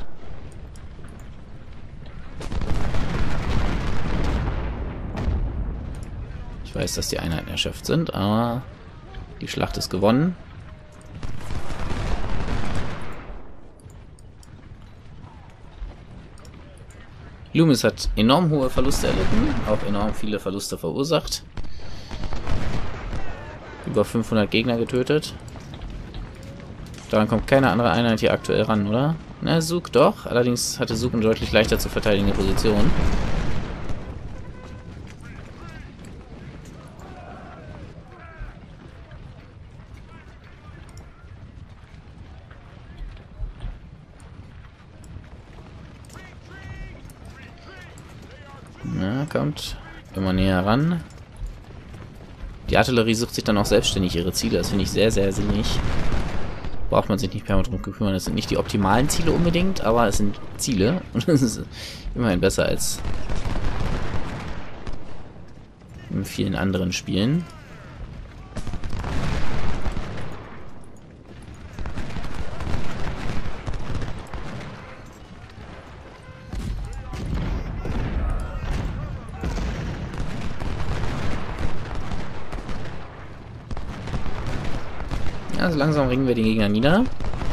Ich weiß, dass die Einheiten erschöpft sind, aber die Schlacht ist gewonnen. Loomis hat enorm hohe Verluste erlitten, auch enorm viele Verluste verursacht. Über fünfhundert Gegner getötet. Daran kommt keine andere Einheit hier aktuell ran, oder? Na, Zug doch. Allerdings hatte Zug eine deutlich leichter zu verteidigende Position. Na, kommt immer näher ran. Die Artillerie sucht sich dann auch selbstständig ihre Ziele. Das finde ich sehr, sehr sinnig. Braucht man sich nicht permanent drum kümmern. Das sind nicht die optimalen Ziele unbedingt, aber es sind Ziele. Und das ist immerhin besser als in vielen anderen Spielen. Also langsam ringen wir den Gegner nieder.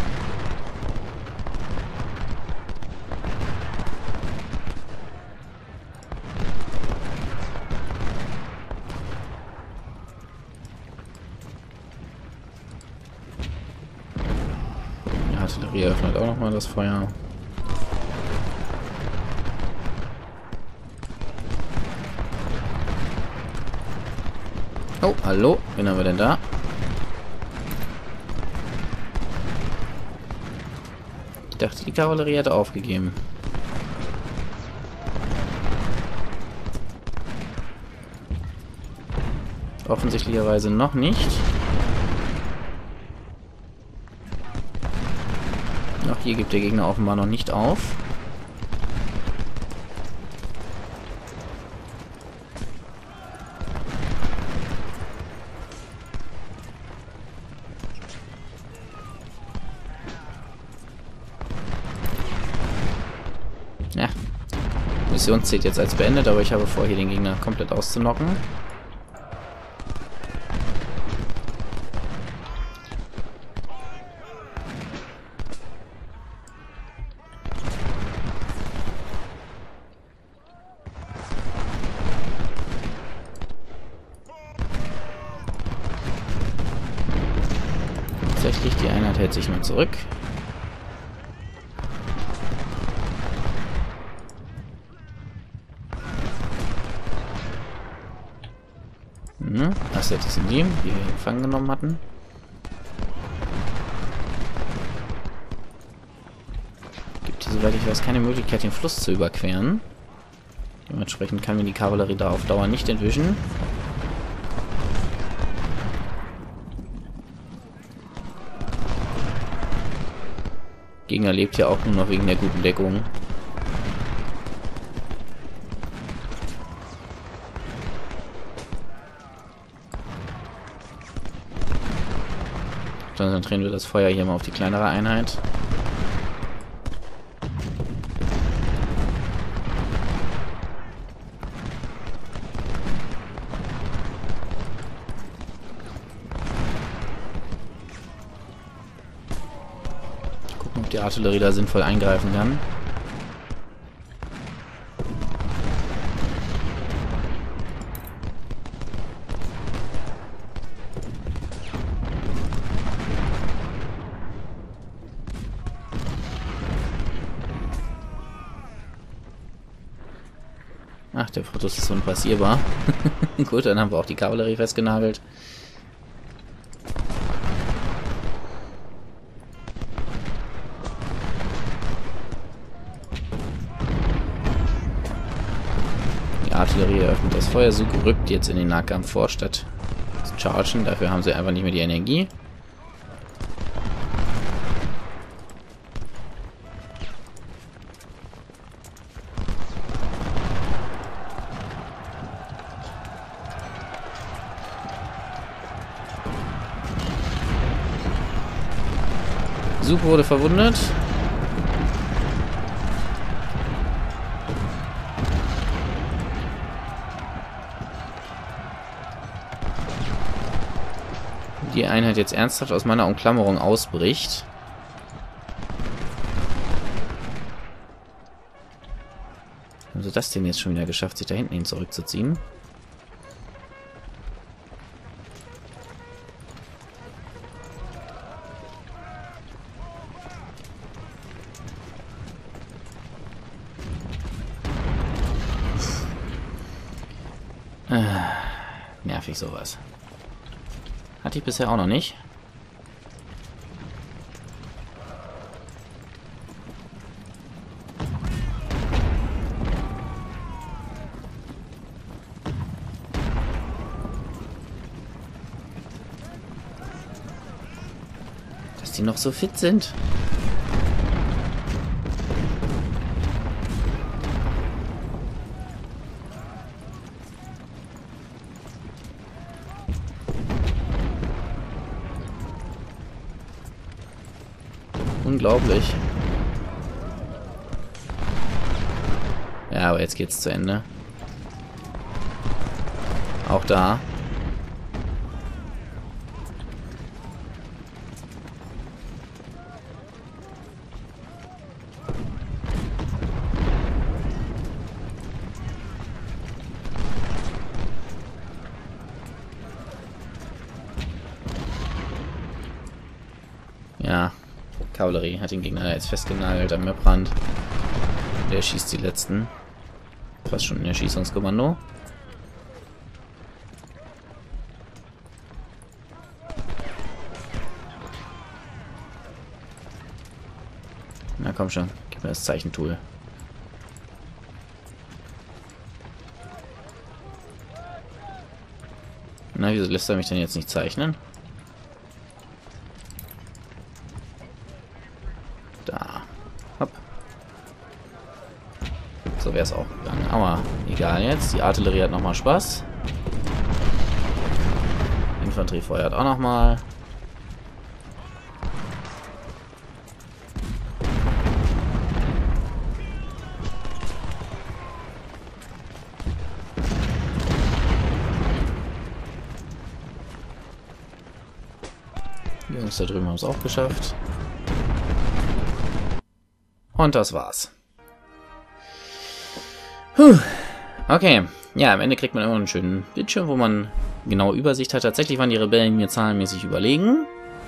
Die Artillerie öffnet auch nochmal das Feuer. Oh, hallo, wen haben wir denn da? Ich dachte, die Kavallerie hätte aufgegeben. Offensichtlicherweise noch nicht. Auch hier gibt der Gegner offenbar noch nicht auf. Ja, die Mission zählt jetzt als beendet, aber ich habe vor, hier den Gegner komplett auszunocken. Tatsächlich, die Einheit hält sich nur zurück. Hm, Assets sind die, die wir gefangen genommen hatten. Gibt hier, soweit ich weiß, keine Möglichkeit, den Fluss zu überqueren. Dementsprechend kann mir die Kavallerie da auf Dauer nicht entwischen. Gegner lebt ja auch nur noch wegen der guten Deckung. Dann konzentrieren wir das Feuer hier mal auf die kleinere Einheit. Gucken, ob die Artillerie da sinnvoll eingreifen kann. Ach, der Fotos ist unpassierbar. Gut, dann haben wir auch die Kavallerie festgenagelt. Artillerie eröffnet das Feuer. Suk rückt jetzt in den Nahkampf vor, statt zu chargen. Dafür haben sie einfach nicht mehr die Energie. Suk wurde verwundet. Die Einheit jetzt ernsthaft aus meiner Umklammerung ausbricht. Haben sie das denn jetzt schon wieder geschafft, sich da hinten hin zurückzuziehen? Ah, nervig sowas. Hatte ich bisher auch noch nicht. Dass die noch so fit sind. Unglaublich. Ja, aber jetzt geht's zu Ende. Auch da. Ja. Kavallerie hat den Gegner jetzt festgenagelt am Maprand. Der schießt die letzten. Fast schon ein Erschießungskommando. Na komm schon, gib mir das Zeichentool. Na, wieso lässt er mich denn jetzt nicht zeichnen? Da. Hopp. So wäre es auch gegangen. Aber egal jetzt. Die Artillerie hat nochmal Spaß. Infanterie feuert auch nochmal. Die Jungs da drüben haben es auch geschafft. Und das war's. Puh. Okay. Ja, am Ende kriegt man immer einen schönen Bildschirm, wo man genaue Übersicht hat. Tatsächlich waren die Rebellen mir zahlenmäßig überlegen.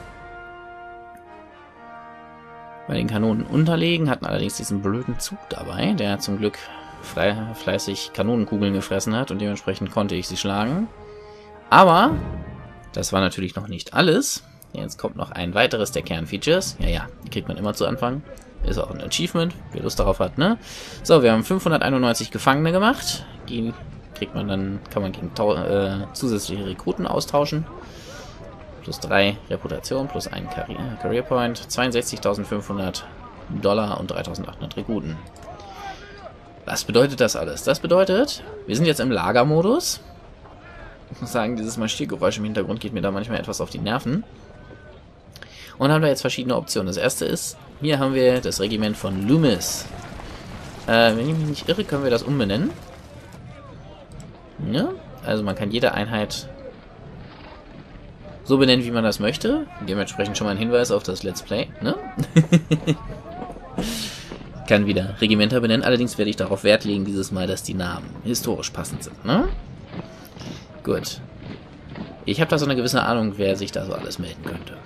Bei den Kanonen unterlegen, hatten allerdings diesen blöden Zug dabei, der zum Glück frei, fleißig Kanonenkugeln gefressen hat und dementsprechend konnte ich sie schlagen. Aber das war natürlich noch nicht alles. Jetzt kommt noch ein weiteres der Kernfeatures. Ja, ja, die kriegt man immer zu Anfang. Ist auch ein Achievement, wer Lust darauf hat, ne? So, wir haben fünfhunderteinundneunzig Gefangene gemacht. Die kriegt man dann, kann man gegen äh, zusätzliche Rekruten austauschen. Plus drei Reputation, plus einen Career, Career Point. zweiundsechzigtausendfünfhundert Dollar und dreitausendachthundert Rekruten. Was bedeutet das alles? Das bedeutet, wir sind jetzt im Lagermodus. Ich muss sagen, dieses Marschiergeräusch im Hintergrund geht mir da manchmal etwas auf die Nerven. Und haben da jetzt verschiedene Optionen. Das erste ist, hier haben wir das Regiment von Loomis. Äh, wenn ich mich nicht irre, können wir das umbenennen. Ja, also man kann jede Einheit so benennen, wie man das möchte. Dementsprechend schon mal ein Hinweis auf das Let's Play. Ne? Kann wieder Regimenter benennen. Allerdings werde ich darauf Wert legen dieses Mal, dass die Namen historisch passend sind. Ne? Gut. Ich habe da so eine gewisse Ahnung, wer sich da so alles melden könnte.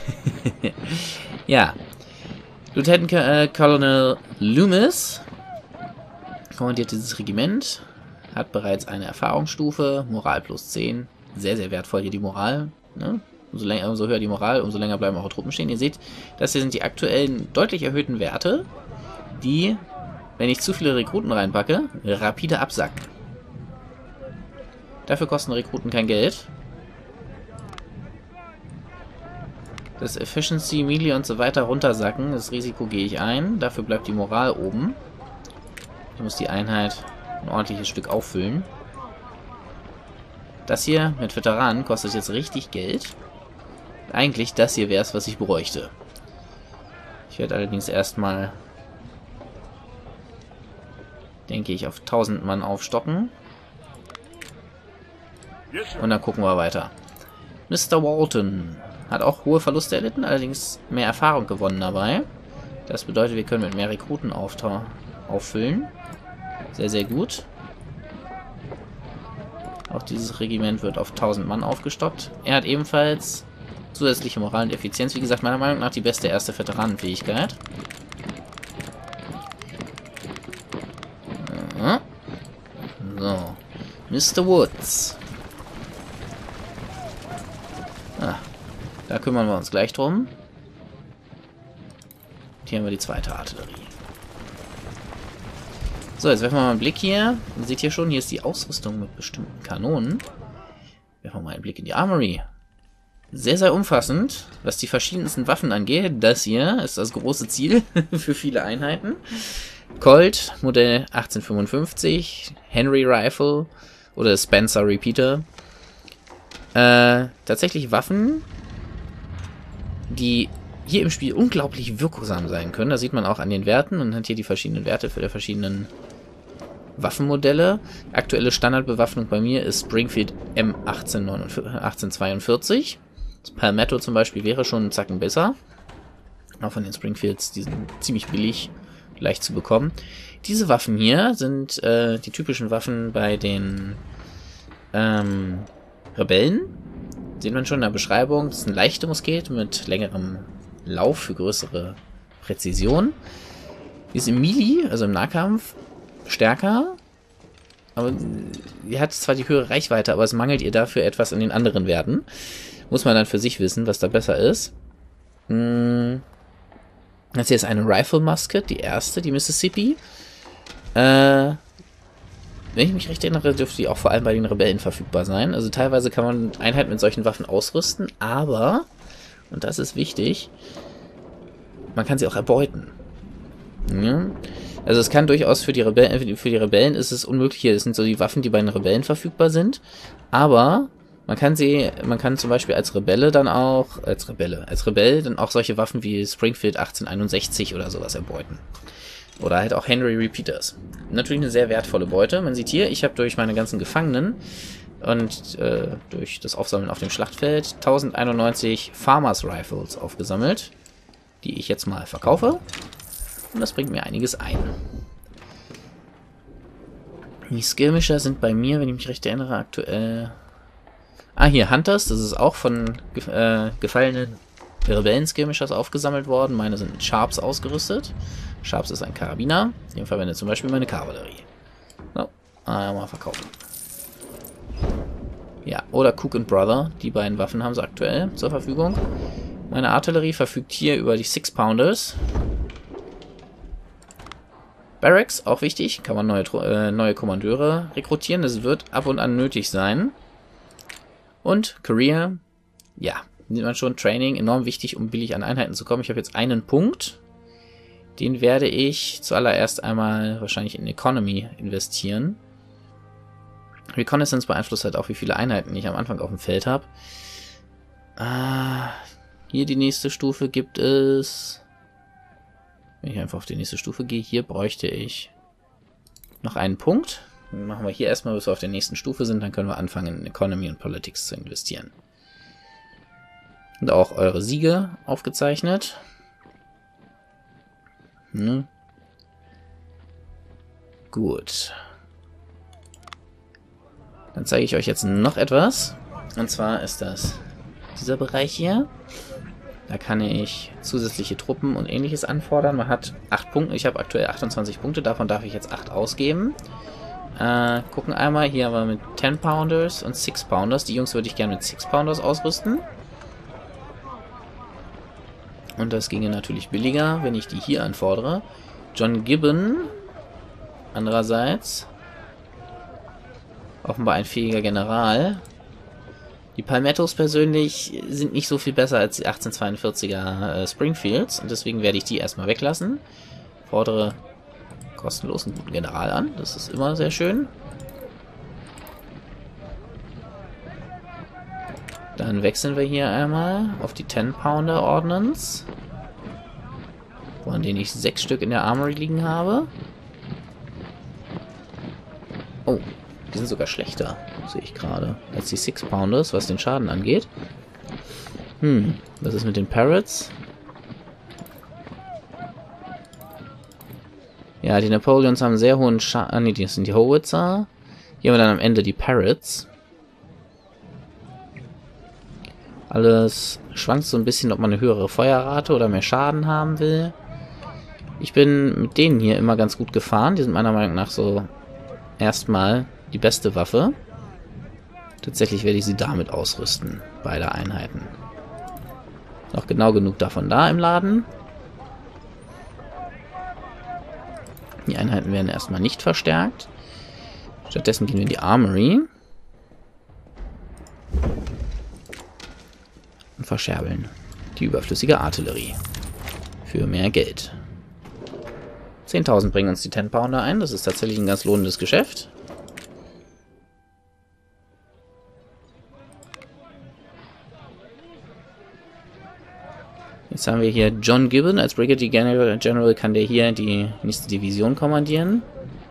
Ja. Lieutenant äh, Colonel Loomis kommandiert dieses Regiment, hat bereits eine Erfahrungsstufe, Moral plus zehn. Sehr, sehr wertvoll hier die Moral. Ne? Umso, länger, umso höher die Moral, umso länger bleiben eure Truppen stehen. Ihr seht, das hier sind die aktuellen deutlich erhöhten Werte, die, wenn ich zu viele Rekruten reinpacke, rapide absacken. Dafür kosten Rekruten kein Geld. Das Efficiency, Melee und so weiter runtersacken. Das Risiko gehe ich ein. Dafür bleibt die Moral oben. Ich muss die Einheit ein ordentliches Stück auffüllen. Das hier mit Veteranen kostet jetzt richtig Geld. Eigentlich das hier wäre es, was ich bräuchte. Ich werde allerdings erstmal, denke ich, auf tausend Mann aufstocken. Und dann gucken wir weiter. Mister Walton hat auch hohe Verluste erlitten, allerdings mehr Erfahrung gewonnen dabei. Das bedeutet, wir können mit mehr Rekruten auffüllen. Sehr, sehr gut. Auch dieses Regiment wird auf tausend Mann aufgestockt. Er hat ebenfalls zusätzliche Moral und Effizienz. Wie gesagt, meiner Meinung nach die beste erste Veteranenfähigkeit. So. Mister Woods. Ah, da kümmern wir uns gleich drum. Hier haben wir die zweite Artillerie. So, jetzt werfen wir mal einen Blick hier. Ihr seht hier schon, hier ist die Ausrüstung mit bestimmten Kanonen. Werfen wir mal einen Blick in die Armory. Sehr, sehr umfassend, was die verschiedensten Waffen angeht. Das hier ist das große Ziel für viele Einheiten. Colt, Modell achtzehnhundertfünfundfünfzig, Henry Rifle oder Spencer Repeater. Äh, tatsächlich Waffen, die hier im Spiel unglaublich wirksam sein können. Da sieht man auch an den Werten und hat hier die verschiedenen Werte für die verschiedenen Waffenmodelle. Aktuelle Standardbewaffnung bei mir ist Springfield M achtzehnhundertzweiundvierzig. Das Palmetto zum Beispiel wäre schon einen Zacken besser. Auch von den Springfields, die sind ziemlich billig, leicht zu bekommen. Diese Waffen hier sind äh, die typischen Waffen bei den ähm, Rebellen. Sieht man schon in der Beschreibung. Das ist ein leichte Musket mit längerem Lauf für größere Präzision. Die ist im Melee, also im Nahkampf, stärker. Aber sie hat zwar die höhere Reichweite, aber es mangelt ihr dafür etwas an den anderen Werten. Muss man dann für sich wissen, was da besser ist. Das hier ist eine Rifle Musket, die erste, die Mississippi. Äh, wenn ich mich recht erinnere, dürfte die auch vor allem bei den Rebellen verfügbar sein. Also teilweise kann man Einheiten mit solchen Waffen ausrüsten, aber, und das ist wichtig, man kann sie auch erbeuten. Ja. Also es kann durchaus für die Rebellen, für die Rebellen ist es unmöglich, hier, das sind so die Waffen, die bei den Rebellen verfügbar sind, aber man kann sie, man kann zum Beispiel als Rebelle dann auch, als Rebelle, als Rebell dann auch solche Waffen wie Springfield achtzehnhunderteinundsechzig oder sowas erbeuten. Oder halt auch Henry Repeaters. Natürlich eine sehr wertvolle Beute. Man sieht hier, ich habe durch meine ganzen Gefangenen und äh, durch das Aufsammeln auf dem Schlachtfeld tausendeinundneunzig Farmers Rifles aufgesammelt, die ich jetzt mal verkaufe. Und das bringt mir einiges ein. Die Skirmisher sind bei mir, wenn ich mich recht erinnere, aktuell... Ah, hier, Hunters, das ist auch von äh, gefallenen Rebellen-Skirmishers aufgesammelt worden. Meine sind mit Sharps ausgerüstet. Sharps ist ein Karabiner. Den verwendet zum Beispiel meine Kavallerie. So, einmal verkaufen. Ja, oder Cook and Brother. Die beiden Waffen haben sie aktuell zur Verfügung. Meine Artillerie verfügt hier über die Six-Pounders. Barracks, auch wichtig. Kann man neue, äh, neue Kommandeure rekrutieren. Das wird ab und an nötig sein. Und Career, ja, sieht man schon, Training, enorm wichtig, um billig an Einheiten zu kommen. Ich habe jetzt einen Punkt. Den werde ich zuallererst einmal wahrscheinlich in Economy investieren. Reconnaissance beeinflusst halt auch, wie viele Einheiten ich am Anfang auf dem Feld habe. Ah, hier die nächste Stufe gibt es... Wenn ich einfach auf die nächste Stufe gehe, hier bräuchte ich noch einen Punkt. Dann machen wir hier erstmal, bis wir auf der nächsten Stufe sind, dann können wir anfangen, in Economy und Politics zu investieren. Und auch eure Siege aufgezeichnet. Hm. Gut. Dann zeige ich euch jetzt noch etwas. Und zwar ist das dieser Bereich hier. Da kann ich zusätzliche Truppen und ähnliches anfordern. Man hat acht Punkte. Ich habe aktuell achtundzwanzig Punkte. Davon darf ich jetzt acht ausgeben. Äh, gucken einmal. Hier haben wir mit ten Pounders und six Pounders. Die Jungs würde ich gerne mit six Pounders ausrüsten. Und das ginge natürlich billiger, wenn ich die hier anfordere. John Gibbon andererseits Offenbar ein fähiger General. Die Palmettos persönlich sind nicht so viel besser als die achtzehnhundertzweiundvierziger äh, Springfields und deswegen werde ich die erstmal weglassen. Fordere kostenlos einen guten General an, das ist immer sehr schön. Dann wechseln wir hier einmal auf die ten Pounder Ordnance, von denen ich sechs Stück in der Armory liegen habe. Oh, die sind sogar schlechter, sehe ich gerade, als die six Pounders, was den Schaden angeht. Hm, was ist mit den Parrots? Ja, die Napoleons haben sehr hohen Schaden. Ah, nee, das sind die Howitzer. Hier haben wir dann am Ende die Parrots. Alles schwankt so ein bisschen, ob man eine höhere Feuerrate oder mehr Schaden haben will. Ich bin mit denen hier immer ganz gut gefahren. Die sind meiner Meinung nach so erstmal die beste Waffe. Tatsächlich werde ich sie damit ausrüsten. Beide Einheiten. Noch genau genug davon da im Laden. Die Einheiten werden erstmal nicht verstärkt. Stattdessen gehen wir in die Armory. Und verscherbeln die überflüssige Artillerie. Für mehr Geld. zehntausend bringen uns die ten Pounder ein. Das ist tatsächlich ein ganz lohnendes Geschäft. Jetzt haben wir hier John Gibbon als Brigadier General. General kann der hier die nächste Division kommandieren.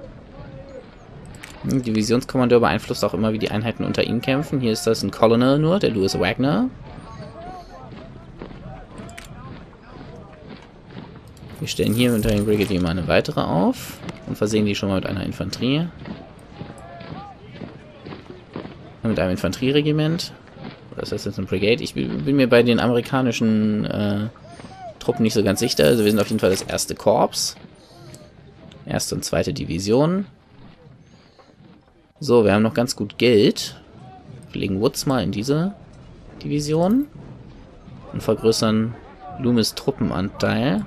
Der Divisionskommandeur beeinflusst auch immer, wie die Einheiten unter ihm kämpfen. Hier ist das ein Colonel nur, der Louis Wagner. Wir stellen hier unter dem Brigadier mal eine weitere auf und versehen die schon mal mit einer Infanterie. Mit einem Infanterieregiment. Das heißt jetzt ein Brigade. Ich bin mir bei den amerikanischen äh, Truppen nicht so ganz sicher. Also wir sind auf jeden Fall das erste Korps. Erste und zweite Division. So, wir haben noch ganz gut Geld. Wir legen Woods mal in diese Division. Und vergrößern Loomis Truppenanteil.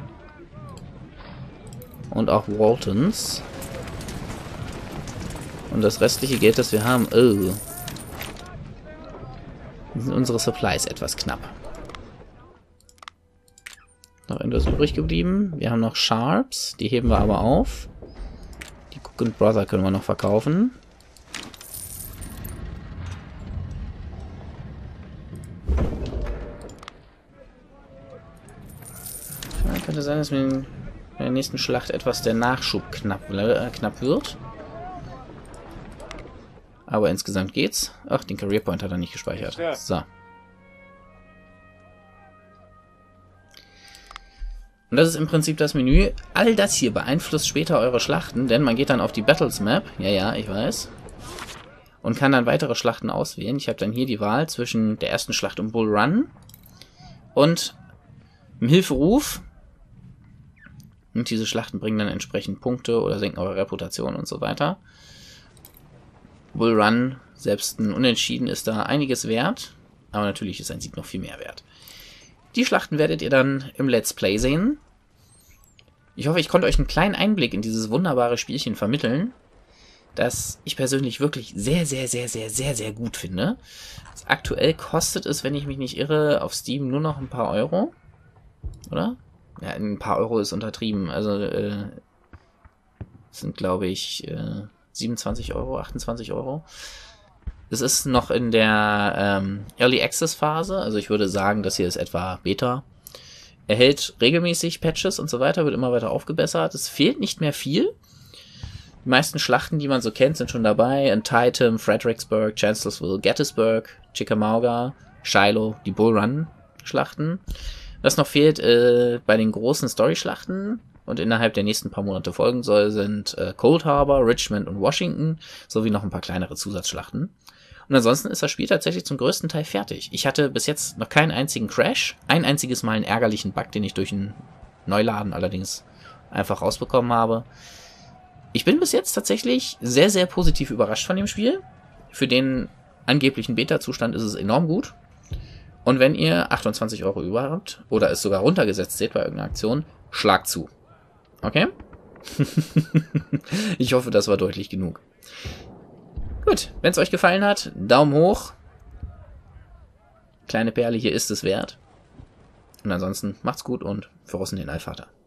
Und auch Waltons. Und das restliche Geld, das wir haben... Oh. Sind unsere Supplies etwas knapp. Noch etwas übrig geblieben. Wir haben noch Sharps. Die heben wir aber auf. Die Cook and Brother können wir noch verkaufen. Ja, könnte sein, dass wir in der nächsten Schlacht etwas der Nachschub knapp, äh, knapp wird. Aber insgesamt geht's. Ach, den Career Point hat er nicht gespeichert. Ja. So. Und das ist im Prinzip das Menü. All das hier beeinflusst später eure Schlachten, denn man geht dann auf die Battles Map. Ja, ja, ich weiß. Und kann dann weitere Schlachten auswählen. Ich habe dann hier die Wahl zwischen der ersten Schlacht um Bull Run und im Hilferuf. Und diese Schlachten bringen dann entsprechend Punkte oder senken eure Reputation und so weiter. Bull Run, selbst ein Unentschieden ist da einiges wert, aber natürlich ist ein Sieg noch viel mehr wert. Die Schlachten werdet ihr dann im Let's Play sehen. Ich hoffe, ich konnte euch einen kleinen Einblick in dieses wunderbare Spielchen vermitteln, das ich persönlich wirklich sehr, sehr, sehr, sehr, sehr, sehr gut finde. Also aktuell kostet es, wenn ich mich nicht irre, auf Steam nur noch ein paar Euro, oder? Ja, ein paar Euro ist untertrieben, also äh, sind, glaube ich... Äh, siebenundzwanzig Euro, achtundzwanzig Euro. Es ist noch in der ähm, Early Access Phase, also ich würde sagen, das hier ist etwa Beta. Erhält regelmäßig Patches und so weiter, wird immer weiter aufgebessert. Es fehlt nicht mehr viel. Die meisten Schlachten, die man so kennt, sind schon dabei. Antietam, Fredericksburg, Chancellorsville, Gettysburg, Chickamauga, Shiloh, die Bull Run Schlachten. Was noch fehlt äh, bei den großen Story-Schlachten und innerhalb der nächsten paar Monate folgen soll, sind äh, Cold Harbor, Richmond und Washington, sowie noch ein paar kleinere Zusatzschlachten. Und ansonsten ist das Spiel tatsächlich zum größten Teil fertig. Ich hatte bis jetzt noch keinen einzigen Crash, ein einziges Mal einen ärgerlichen Bug, den ich durch einen Neuladen allerdings einfach rausbekommen habe. Ich bin bis jetzt tatsächlich sehr, sehr positiv überrascht von dem Spiel. Für den angeblichen Beta-Zustand ist es enorm gut. Und wenn ihr achtundzwanzig Euro über habt, oder es sogar runtergesetzt seht bei irgendeiner Aktion, schlagt zu. Okay? Ich hoffe, das war deutlich genug. Gut, wenn es euch gefallen hat, Daumen hoch. Kleine Perle hier ist es wert. Und ansonsten macht's gut und Fürs den Allvater.